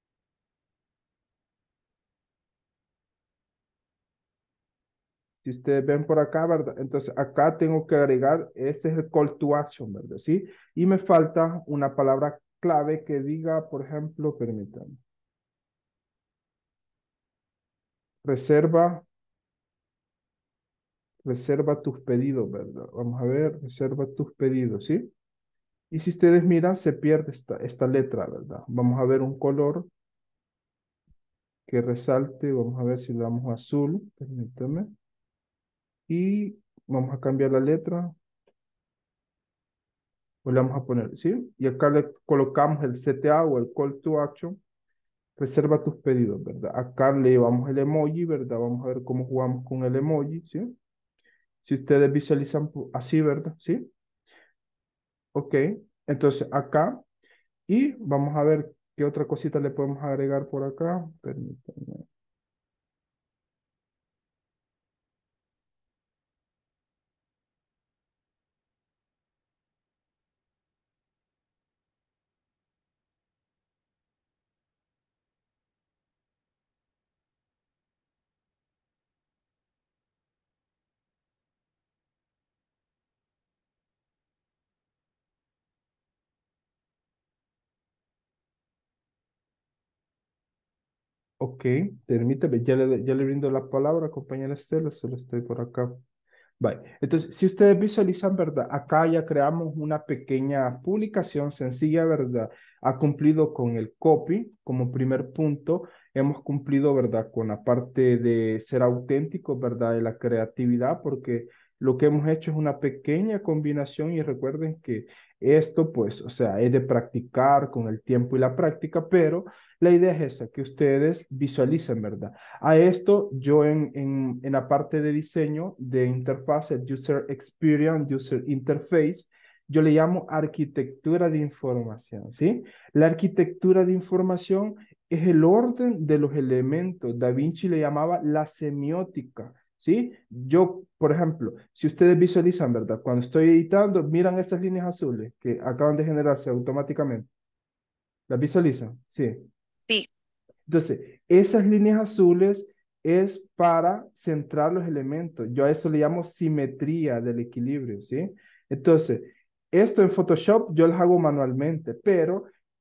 Si ustedes ven por acá, ¿verdad? Entonces, acá tengo que agregar, este es el call to action, ¿verdad? ¿Sí? Y me falta una palabra clave que diga, por ejemplo, permítanme. Reserva, reserva tus pedidos, ¿verdad? Vamos a ver, reserva tus pedidos, ¿sí? Y si ustedes miran, se pierde esta, esta letra, ¿verdad? Vamos a ver un color que resalte. Vamos a ver si le damos azul, permítanme. Y vamos a cambiar la letra. O le vamos a poner, ¿sí? Y acá le colocamos el C T A o el Call to Action. Reserva tus pedidos, ¿verdad? Acá le llevamos el emoji, ¿verdad? Vamos a ver cómo jugamos con el emoji, ¿sí? Si ustedes visualizan así, ¿verdad? ¿Sí? Ok. Entonces acá. Y vamos a ver qué otra cosita le podemos agregar por acá. Permítanme. Ok, permítame, ya le, ya le brindo la palabra, compañera Estela, solo estoy por acá. Vale, entonces, si ustedes visualizan, ¿verdad? Acá ya creamos una pequeña publicación sencilla, ¿verdad? Ha cumplido con el copy como primer punto. Hemos cumplido, ¿verdad? Con la parte de ser auténticos, ¿verdad? De la creatividad, porque lo que hemos hecho es una pequeña combinación y recuerden que esto, pues, o sea, es de practicar con el tiempo y la práctica, pero la idea es esa, que ustedes visualicen, ¿verdad? A esto yo en, en, en la parte de diseño de interfaz, el User Experience, User Interface, yo le llamo arquitectura de información, ¿sí? La arquitectura de información es el orden de los elementos. Da Vinci le llamaba la semiótica, ¿sí? Yo, por ejemplo, si ustedes visualizan, ¿verdad? Cuando estoy editando, miran esas líneas azules que acaban de generarse automáticamente. ¿Las visualizan? Sí. Sí. Entonces, esas líneas azules es para centrar los elementos. Yo a eso le llamo simetría del equilibrio, ¿sí? Entonces, esto en Photoshop yo lo hago manualmente, pero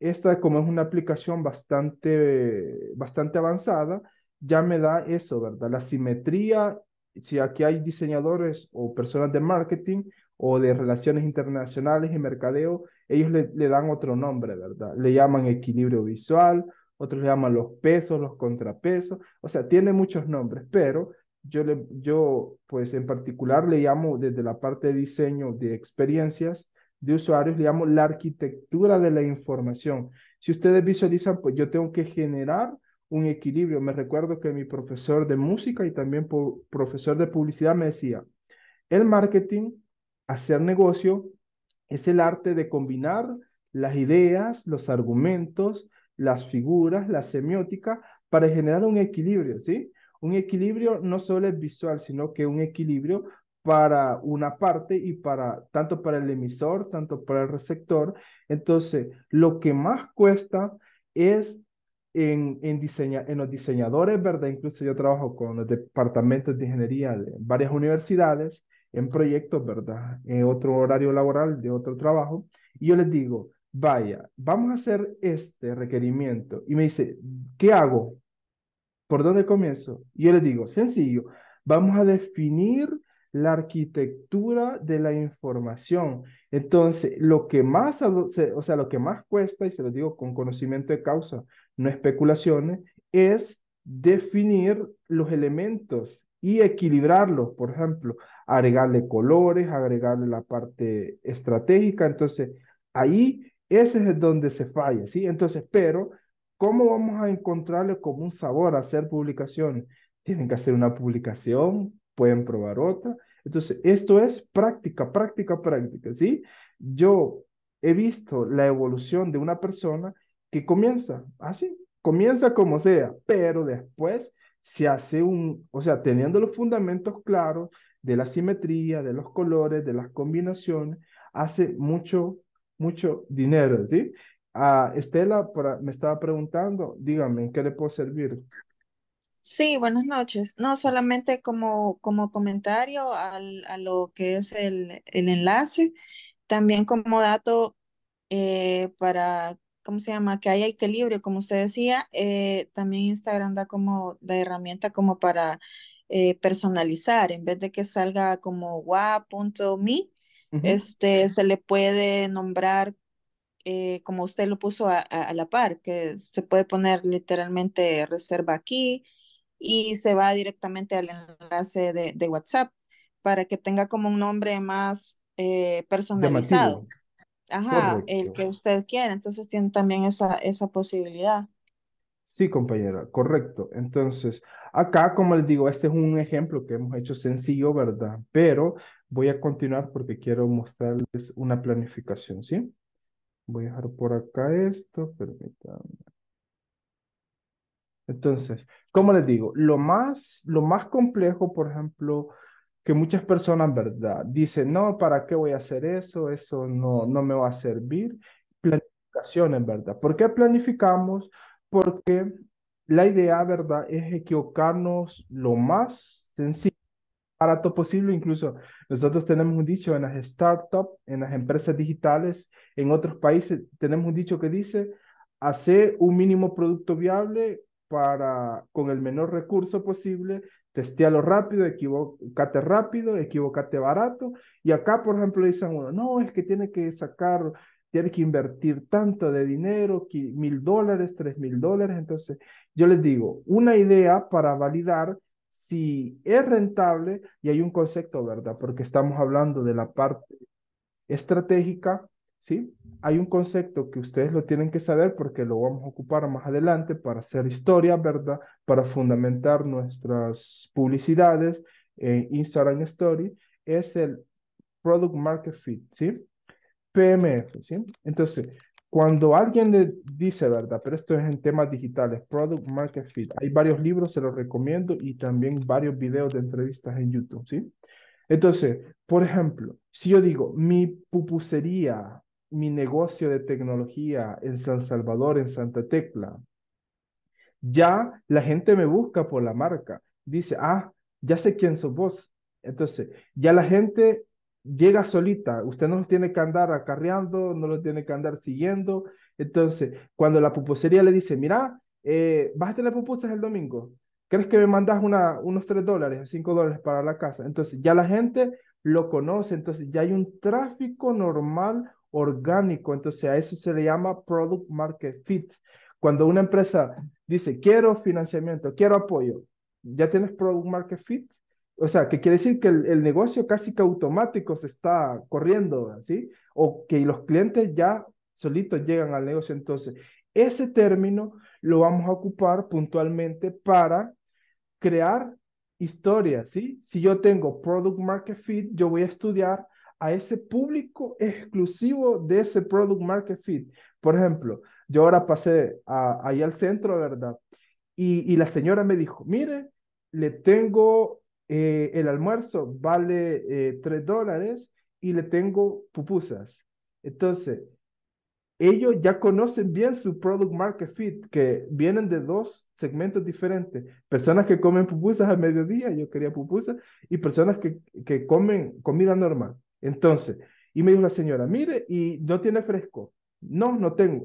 esta como es una aplicación bastante, bastante avanzada, ya me da eso, ¿verdad? La simetría, si aquí hay diseñadores o personas de marketing o de relaciones internacionales y mercadeo, ellos le, le dan otro nombre, ¿verdad? Le llaman equilibrio visual, otros le llaman los pesos, los contrapesos, o sea, tiene muchos nombres, pero yo, le, yo pues en particular le llamo desde la parte de diseño de experiencias de usuarios, le llamo la arquitectura de la información. Si ustedes visualizan, pues yo tengo que generar un equilibrio. Me recuerdo que mi profesor de música y también profesor de publicidad me decía, el marketing, hacer negocio, es el arte de combinar las ideas, los argumentos, las figuras, la semiótica, para generar un equilibrio, ¿sí? Un equilibrio no solo es visual, sino que un equilibrio para una parte y para, tanto para el emisor, tanto para el receptor. Entonces, lo que más cuesta es en, en, diseña, en los diseñadores, ¿verdad? Incluso yo trabajo con los departamentos de ingeniería de varias universidades, en proyectos, ¿verdad? En otro horario laboral, de otro trabajo, y yo les digo, vaya, vamos a hacer este requerimiento. Y me dice, ¿qué hago? ¿Por dónde comienzo? Y yo les digo, sencillo, vamos a definir la arquitectura de la información. Entonces, lo que más, o sea, lo que más cuesta, y se lo digo con conocimiento de causa, no especulaciones, es definir los elementos y equilibrarlos. Por ejemplo, agregarle colores, agregarle la parte estratégica. Entonces, ahí ese es donde se falla, ¿sí? Entonces, pero ¿cómo vamos a encontrarle como un sabor a hacer publicaciones? Tienen que hacer una publicación, pueden probar otra. Entonces, esto es práctica, práctica, práctica, ¿sí? Yo he visto la evolución de una persona que comienza así, comienza como sea, pero después se hace un, o sea, teniendo los fundamentos claros de la simetría, de los colores, de las combinaciones, hace mucho, mucho dinero, ¿sí? Ah, Estela para, me estaba preguntando, dígame, ¿en qué le puedo servir? Sí, buenas noches. No, solamente como, como comentario al- a lo que es el, el enlace, también como dato eh, para, ¿cómo se llama? Que haya equilibrio, como usted decía, eh, también Instagram da como la herramienta como para eh, personalizar, en vez de que salga como wa punto me, Ujú. este, se le puede nombrar eh, como usted lo puso a, a- a la par, que se puede poner literalmente reserva aquí y se va directamente al enlace de, de WhatsApp para que tenga como un nombre más eh, personalizado. Llamativo, Ajá, el correcto. que usted quiere. Entonces tiene también esa, esa posibilidad. Sí, compañera, correcto. Entonces, acá, como les digo, este es un ejemplo que hemos hecho sencillo, ¿verdad? Pero voy a continuar porque quiero mostrarles una planificación, ¿sí? Voy a dejar por acá esto, permítanme. Entonces, como les digo, lo más, lo más complejo, por ejemplo, que muchas personas, ¿verdad? Dicen, no, ¿para qué voy a hacer eso? Eso no, no me va a servir. Planificaciones, ¿verdad? ¿Por qué planificamos? Porque la idea, ¿verdad? Es equivocarnos lo más sencillo, barato posible. Incluso nosotros tenemos un dicho en las startups, en las empresas digitales, en otros países, tenemos un dicho que dice, hacer un mínimo producto viable para, con el menor recurso posible, testealo rápido, equivocate rápido, equivocate barato. Y acá, por ejemplo, dicen uno, no, es que tiene que sacar, tiene que invertir tanto de dinero, qui- mil dólares, tres mil dólares. Entonces, yo les digo, una idea para validar si es rentable, y hay un concepto, ¿verdad? Porque estamos hablando de la parte estratégica, ¿sí? Hay un concepto que ustedes lo tienen que saber porque lo vamos a ocupar más adelante para hacer historia, ¿verdad? Para fundamentar nuestras publicidades en Instagram Story, es el Product Market Fit, ¿sí? P M F, ¿sí? Entonces, cuando alguien le dice, ¿verdad? Pero esto es en temas digitales, Product Market Fit. Hay varios libros, se los recomiendo, y también varios videos de entrevistas en YouTube, ¿sí? Entonces, por ejemplo, si yo digo, mi pupusería, mi negocio de tecnología en San Salvador, en Santa Tecla, ya la gente me busca por la marca. Dice, ah, ya sé quién sos vos. Entonces, ya la gente llega solita. Usted no los tiene que andar acarreando, no los tiene que andar siguiendo. Entonces, cuando la pupusería le dice, mira, eh, vas a tener pupusas el domingo, ¿crees que me mandas una, unos tres dólares o cinco dólares para la casa? Entonces, ya la gente lo conoce, entonces ya hay un tráfico normal, orgánico, entonces a eso se le llama Product Market Fit. Cuando una empresa dice, quiero financiamiento, quiero apoyo, ¿ya tienes Product Market Fit? O sea, que quiere decir que el, el negocio casi que automático se está corriendo, ¿sí? O que los clientes ya solitos llegan al negocio. Entonces, ese término lo vamos a ocupar puntualmente para crear historias, ¿sí? Si yo tengo Product Market Fit, yo voy a estudiar a ese público exclusivo de ese Product Market Fit. Por ejemplo, yo ahora pasé a, ahí al centro, ¿verdad? Y, y la señora me dijo, mire, le tengo eh, el almuerzo, vale eh, tres dólares y le tengo pupusas. Entonces, ellos ya conocen bien su product market fit, que vienen de dos segmentos diferentes. Personas que comen pupusas al mediodía, yo quería pupusas, y personas que, que comen comida normal. Entonces, y me dijo la señora, mire, ¿y no tiene fresco? No, no tengo.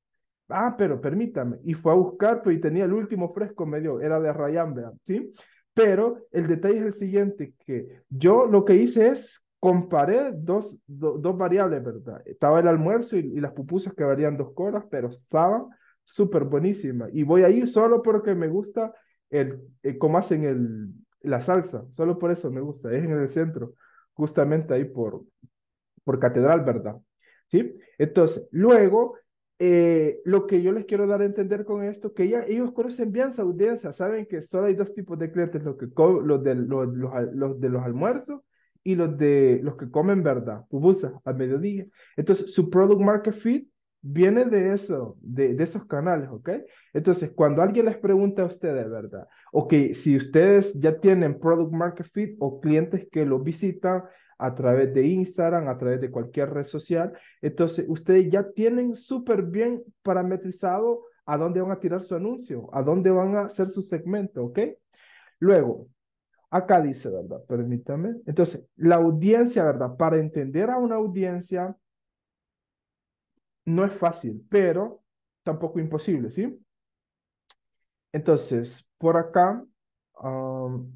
Ah, pero permítame. Y fue a buscar, pues, y tenía el último fresco, me dio, era de Arrayán, ¿verdad? ¿Sí? Pero el detalle es el siguiente, que yo lo que hice es comparé dos, do, dos variables, ¿verdad? Estaba el almuerzo y, y las pupusas que valían dos coras, pero estaban súper buenísimas. Y voy ahí solo porque me gusta el, el cómo hacen el, la salsa, solo por eso me gusta, es en el centro, justamente ahí por, por Catedral, ¿verdad? ¿Sí? Entonces, luego, eh, lo que yo les quiero dar a entender con esto, que ya, ellos conocen bien su audiencia, saben que solo hay dos tipos de clientes, los, que los, de, los, los, los de los almuerzos y los de los que comen, ¿verdad? Pupusas al mediodía. Entonces, su product market fit viene de eso, de, de esos canales, ¿ok? Entonces, cuando alguien les pregunta a ustedes, ¿verdad? Ok, si ustedes ya tienen product market fit o clientes que los visitan a través de Instagram, a través de cualquier red social, entonces ustedes ya tienen súper bien parametrizado a dónde van a tirar su anuncio, a dónde van a hacer su segmento, ¿ok? Luego, acá dice, ¿verdad? Permítame. Entonces, la audiencia, ¿verdad? Para entender a una audiencia no es fácil, pero tampoco imposible, ¿sí? Entonces, por acá, um,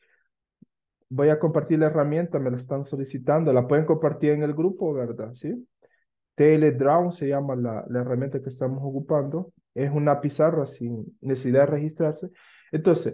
voy a compartir la herramienta, me la están solicitando, la pueden compartir en el grupo, ¿verdad? ¿Sí? Teledraw se llama la, la herramienta que estamos ocupando. Es una pizarra sin necesidad de registrarse. Entonces,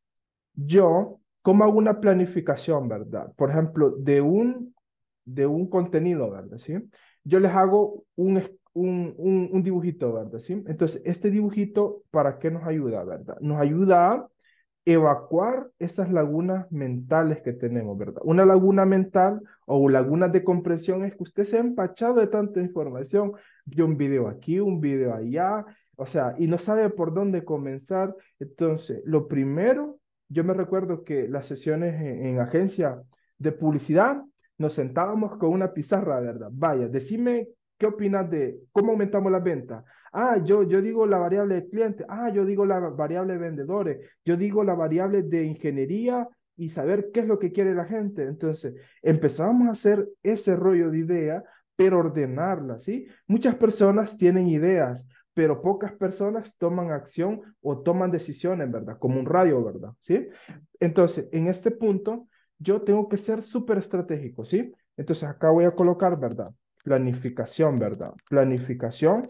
yo, ¿cómo hago una planificación, verdad? Por ejemplo, de un, de un contenido, ¿verdad? ¿Sí? Yo les hago un, un, un, un dibujito, ¿verdad? ¿Sí? Entonces, este dibujito, ¿para qué nos ayuda, verdad? Nos ayuda a evacuar esas lagunas mentales que tenemos, ¿verdad? Una laguna mental o lagunas de comprensión es que usted se ha empachado de tanta información, vio un video aquí, un video allá, o sea, y no sabe por dónde comenzar. Entonces, lo primero, yo me recuerdo que las sesiones en, en agencia de publicidad, nos sentábamos con una pizarra, ¿verdad? Vaya, decime qué opinas de cómo aumentamos las ventas. Ah, yo, yo digo la variable de cliente. Ah, yo digo la variable de vendedores. Yo digo la variable de ingeniería y saber qué es lo que quiere la gente. Entonces, empezamos a hacer ese rollo de idea, pero ordenarla, ¿sí? Muchas personas tienen ideas, pero pocas personas toman acción o toman decisiones, ¿verdad? Como un rayo, ¿verdad? ¿Sí? Entonces, en este punto, yo tengo que ser súper estratégico, ¿sí? Entonces, acá voy a colocar, ¿verdad? Planificación, ¿verdad? Planificación.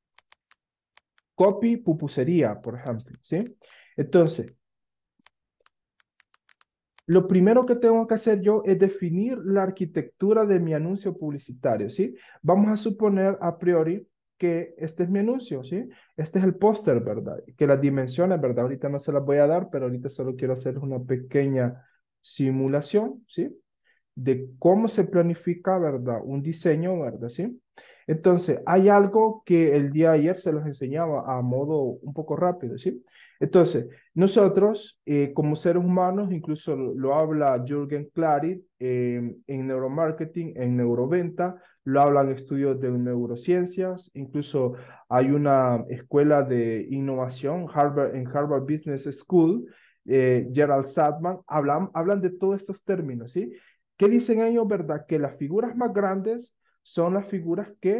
Copy pupusería, por ejemplo, ¿sí? Entonces, lo primero que tengo que hacer yo es definir la arquitectura de mi anuncio publicitario, ¿sí? Vamos a suponer a priori que este es mi anuncio, ¿sí? Este es el póster, ¿verdad? Que las dimensiones, ¿verdad? Ahorita no se las voy a dar, pero ahorita solo quiero hacer una pequeña simulación, ¿sí? De cómo se planifica, ¿verdad? Un diseño, ¿verdad? ¿Sí? Entonces, hay algo que el día de ayer se los enseñaba a modo un poco rápido, ¿sí? Entonces, nosotros, eh, como seres humanos, incluso lo, lo habla Jürgen Klarit eh, en neuromarketing, en neuroventa, lo hablan estudios de neurociencias, incluso hay una escuela de innovación Harvard, en Harvard Business School, eh, Gerald Sadman, hablan, hablan de todos estos términos, ¿sí? ¿Qué dicen ellos, verdad? Que las figuras más grandes son las figuras que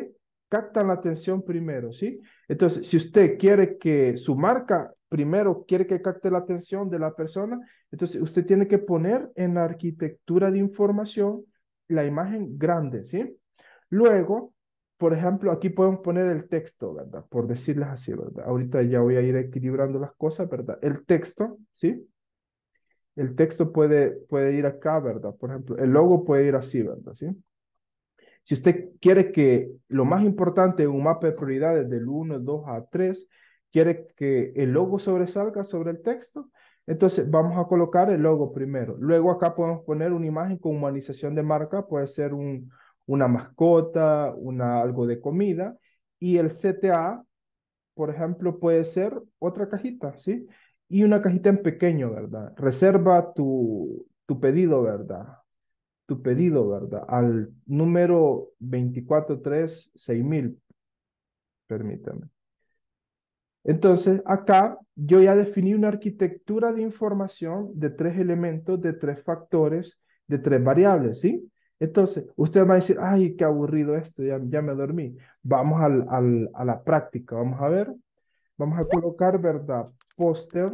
captan la atención primero, ¿sí? Entonces, si usted quiere que su marca primero quiere que capte la atención de la persona, entonces usted tiene que poner en la arquitectura de información la imagen grande, ¿sí? Luego, por ejemplo, aquí podemos poner el texto, ¿verdad? Por decirles así, ¿verdad? Ahorita ya voy a ir equilibrando las cosas, ¿verdad? El texto, ¿sí? El texto puede, puede ir acá, ¿verdad? Por ejemplo, el logo puede ir así, ¿verdad? ¿Sí? Si usted quiere que lo más importante en un mapa de prioridades del uno, dos a tres, quiere que el logo sobresalga sobre el texto, entonces vamos a colocar el logo primero. Luego acá podemos poner una imagen con humanización de marca, puede ser un, una mascota, una, algo de comida, y el C T A, por ejemplo, puede ser otra cajita, ¿sí? Y una cajita en pequeño, ¿verdad? Reserva tu, tu pedido, ¿verdad? Tu pedido, ¿verdad? Al número veinticuatro tres seis mil, permítame. Entonces, acá yo ya definí una arquitectura de información de tres elementos, de tres factores, de tres variables, ¿sí? Entonces, usted va a decir, ay, qué aburrido esto, ya, ya me dormí. Vamos al, al, a la práctica, vamos a ver. Vamos a colocar, ¿verdad? Póster,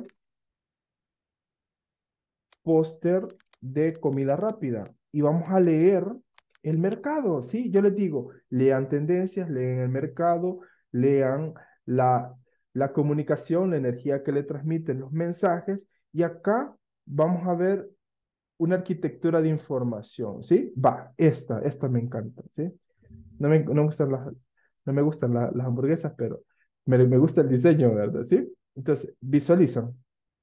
póster de comida rápida. Y vamos a leer el mercado, ¿sí? Yo les digo, lean tendencias, lean el mercado, lean la, la comunicación, la energía que le transmiten los mensajes. Y acá vamos a ver una arquitectura de información, ¿sí? Va, esta, esta me encanta, ¿sí? No me, no me gustan las, no me gustan la- las hamburguesas, pero me, me gusta el diseño, ¿verdad? ¿Sí? Entonces, visualizan,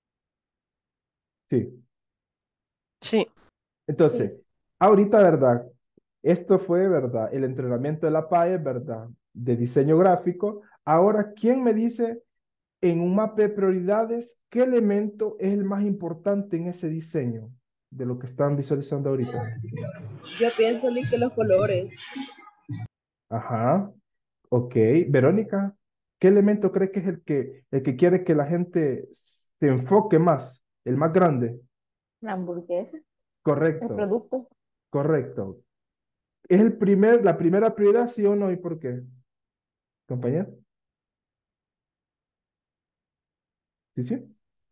sí. Sí, Entonces, Sí. ahorita, ¿verdad? Esto fue, ¿verdad? El entrenamiento de la P A E, ¿verdad? De diseño gráfico. Ahora, ¿quién me dice en un mapa de prioridades qué elemento es el más importante en ese diseño de lo que están visualizando ahorita? Yo pienso, Lee, que los colores. Ajá, ok. Verónica, ¿qué elemento cree que es el que, el que quiere que la gente se enfoque más, el más grande? La hamburguesa, el Correcto, producto. correcto. ¿Es el primer, la primera prioridad, sí o no? ¿Y por qué? Compañero. Sí, sí.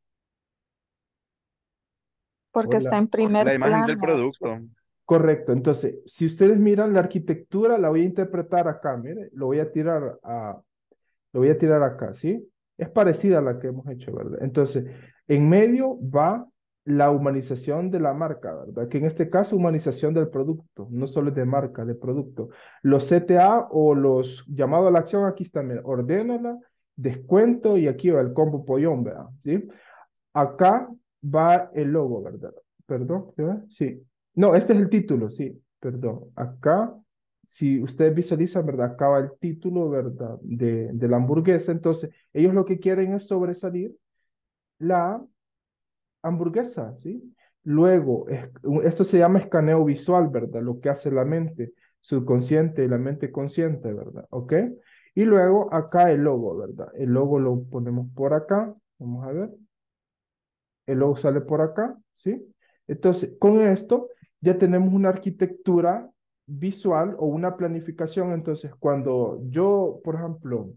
Porque está Hola. en primer La imagen del plano. producto. Correcto. Entonces, si ustedes miran la arquitectura, la voy a interpretar acá. Mire, lo voy a tirar a, lo voy a tirar acá, ¿sí? Es parecida a la que hemos hecho, ¿verdad? Entonces, en medio va la humanización de la marca, ¿verdad? Que en este caso, humanización del producto, no solo de marca, de producto. Los C T A o los llamados a la acción, aquí están, mira, ordénala, descuento y aquí va el combo pollón, ¿verdad? ¿Sí? Acá va el logo, ¿verdad? Perdón, ¿verdad? Sí. No, este es el título, sí, perdón. Acá, si ustedes visualizan, ¿verdad? Acá va el título, ¿verdad? De, de la hamburguesa. Entonces, ellos lo que quieren es sobresalir la hamburguesa, ¿sí? Luego, es- esto se llama escaneo visual, ¿verdad? Lo que hace la mente subconsciente y la mente consciente, ¿verdad? ¿Ok? Y luego acá el logo, ¿verdad? El logo lo ponemos por acá. Vamos a ver. El logo sale por acá, ¿sí? Entonces, con esto ya tenemos una arquitectura visual o una planificación. Entonces, cuando yo, por ejemplo,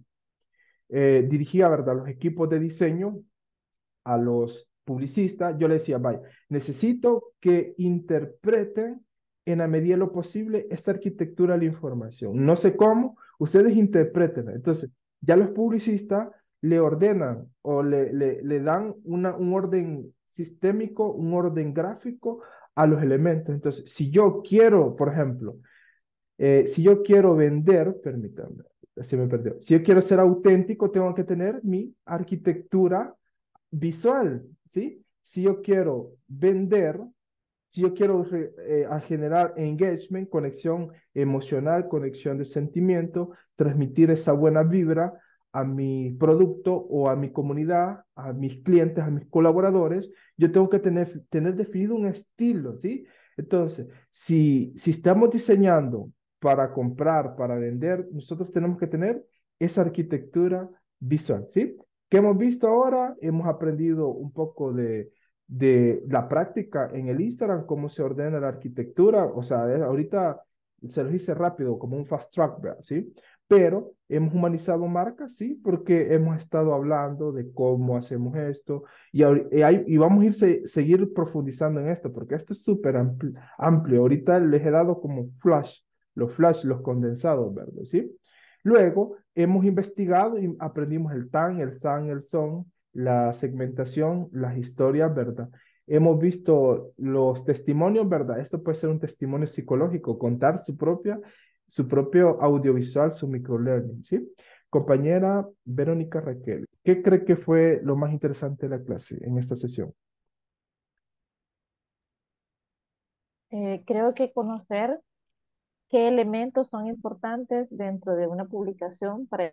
eh, dirigía, ¿verdad?, los equipos de diseño a los publicistas, yo les decía, vaya, necesito que interpreten en la medida de lo posible esta arquitectura de la información. No sé cómo, ustedes interpreten. Entonces, ya los publicistas le ordenan o le, le, le dan una, un orden sistémico, un orden gráfico a los elementos. Entonces, si yo quiero, por ejemplo, eh, si yo quiero vender, permítanme, se me perdió. Si yo quiero ser auténtico, tengo que tener mi arquitectura visual, ¿sí? Si yo quiero vender, si yo quiero re- eh, a generar engagement, conexión emocional, conexión de sentimiento, transmitir esa buena vibra a mi producto o a mi comunidad, a mis clientes, a mis colaboradores, yo tengo que tener, tener definido un estilo, ¿sí? Entonces, si, si estamos diseñando para comprar, para vender, nosotros tenemos que tener esa arquitectura visual, ¿sí? ¿Qué hemos visto ahora? Hemos aprendido un poco de, de la práctica en el Instagram, cómo se ordena la arquitectura. O sea, eh, ahorita se los hice rápido, como un fast track, ¿verdad? ¿Sí? pero hemos humanizado marcas, sí, porque hemos estado hablando de cómo hacemos esto y, ahori- y, hay- y vamos a ir se- seguir profundizando en esto, porque esto es súper ampli- amplio. Ahorita les he dado como flash, los flash, los condensados verdes, ¿sí? Luego hemos investigado y aprendimos el tan, el san, el son, la segmentación, las historias, ¿verdad? Hemos visto los testimonios, ¿verdad? Esto puede ser un testimonio psicológico, contar su propia, su propio audiovisual, su microlearning, ¿sí? Compañera Verónica Raquel, ¿qué cree que fue lo más interesante de la clase en esta sesión? Eh, creo que conocer qué elementos son importantes dentro de una publicación para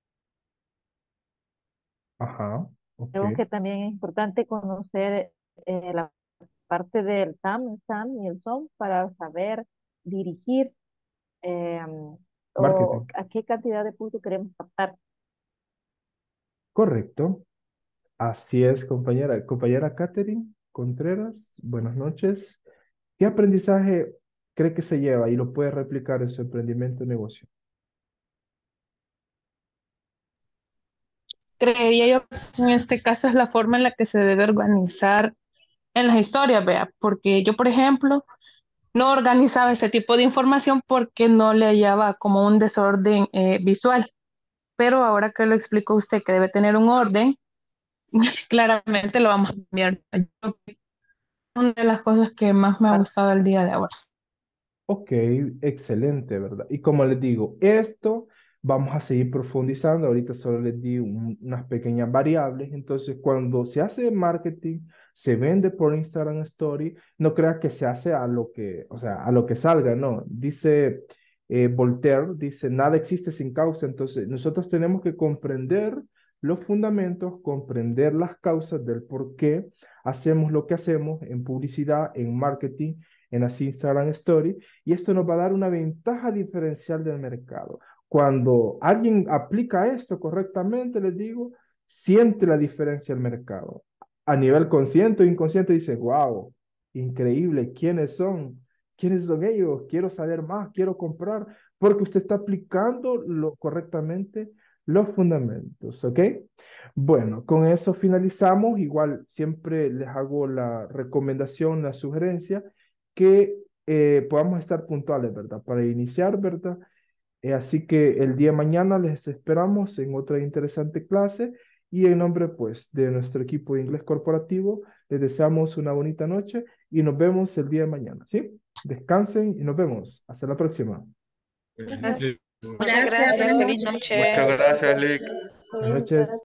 Ajá, ok, creo que también es importante conocer eh, la parte del tam, el sam y el son para saber dirigir eh, o marketing, a qué cantidad de puntos queremos captar. correcto. Así es, compañera. Compañera Catherine Contreras, buenas noches. ¿Qué aprendizaje cree que se lleva y lo puede replicar en su emprendimiento o negocio? Creería yo que en este caso es la forma en la que se debe organizar en las historias, vea, porque yo, por ejemplo, no organizaba ese tipo de información porque no le hallaba como un desorden eh, visual. Pero ahora que lo explicó usted que debe tener un orden, claramente lo vamos a cambiar. Yo- Una de las cosas que más me ha Para, gustado el día de ahora. Ok, excelente, ¿verdad? Y como les digo, esto vamos a seguir profundizando. Ahorita solo les di un- unas pequeñas variables. Entonces, cuando se hace marketing, se vende por Instagram Story, no creas que se hace a lo que, o sea, a lo que salga, no. Dice eh, Voltaire, dice, nada existe sin causa. Entonces, nosotros tenemos que comprender los fundamentos, comprender las causas del por qué hacemos lo que hacemos en publicidad, en marketing, en así Instagram Story y esto nos va a dar una ventaja diferencial del mercado. Cuando alguien aplica esto correctamente, les digo, siente la diferencia del mercado. A nivel consciente o inconsciente dice, wow, increíble, ¿quiénes son? ¿Quiénes son ellos? Quiero saber más, quiero comprar, porque usted está aplicando lo, correctamente los fundamentos, ¿ok? Bueno, con eso finalizamos. Igual siempre les hago la recomendación, la sugerencia que eh, podamos estar puntuales, ¿verdad? Para iniciar, ¿verdad? Eh, así que el día de mañana les esperamos en otra interesante clase y en nombre, pues, de nuestro equipo de inglés corporativo, les deseamos una bonita noche y nos vemos el día de mañana, ¿sí? Descansen y nos vemos. Hasta la próxima. Gracias. Muchas Gracias, gracias, buenas feliz noches. noche. Muchas gracias, Lick. Buenas noches.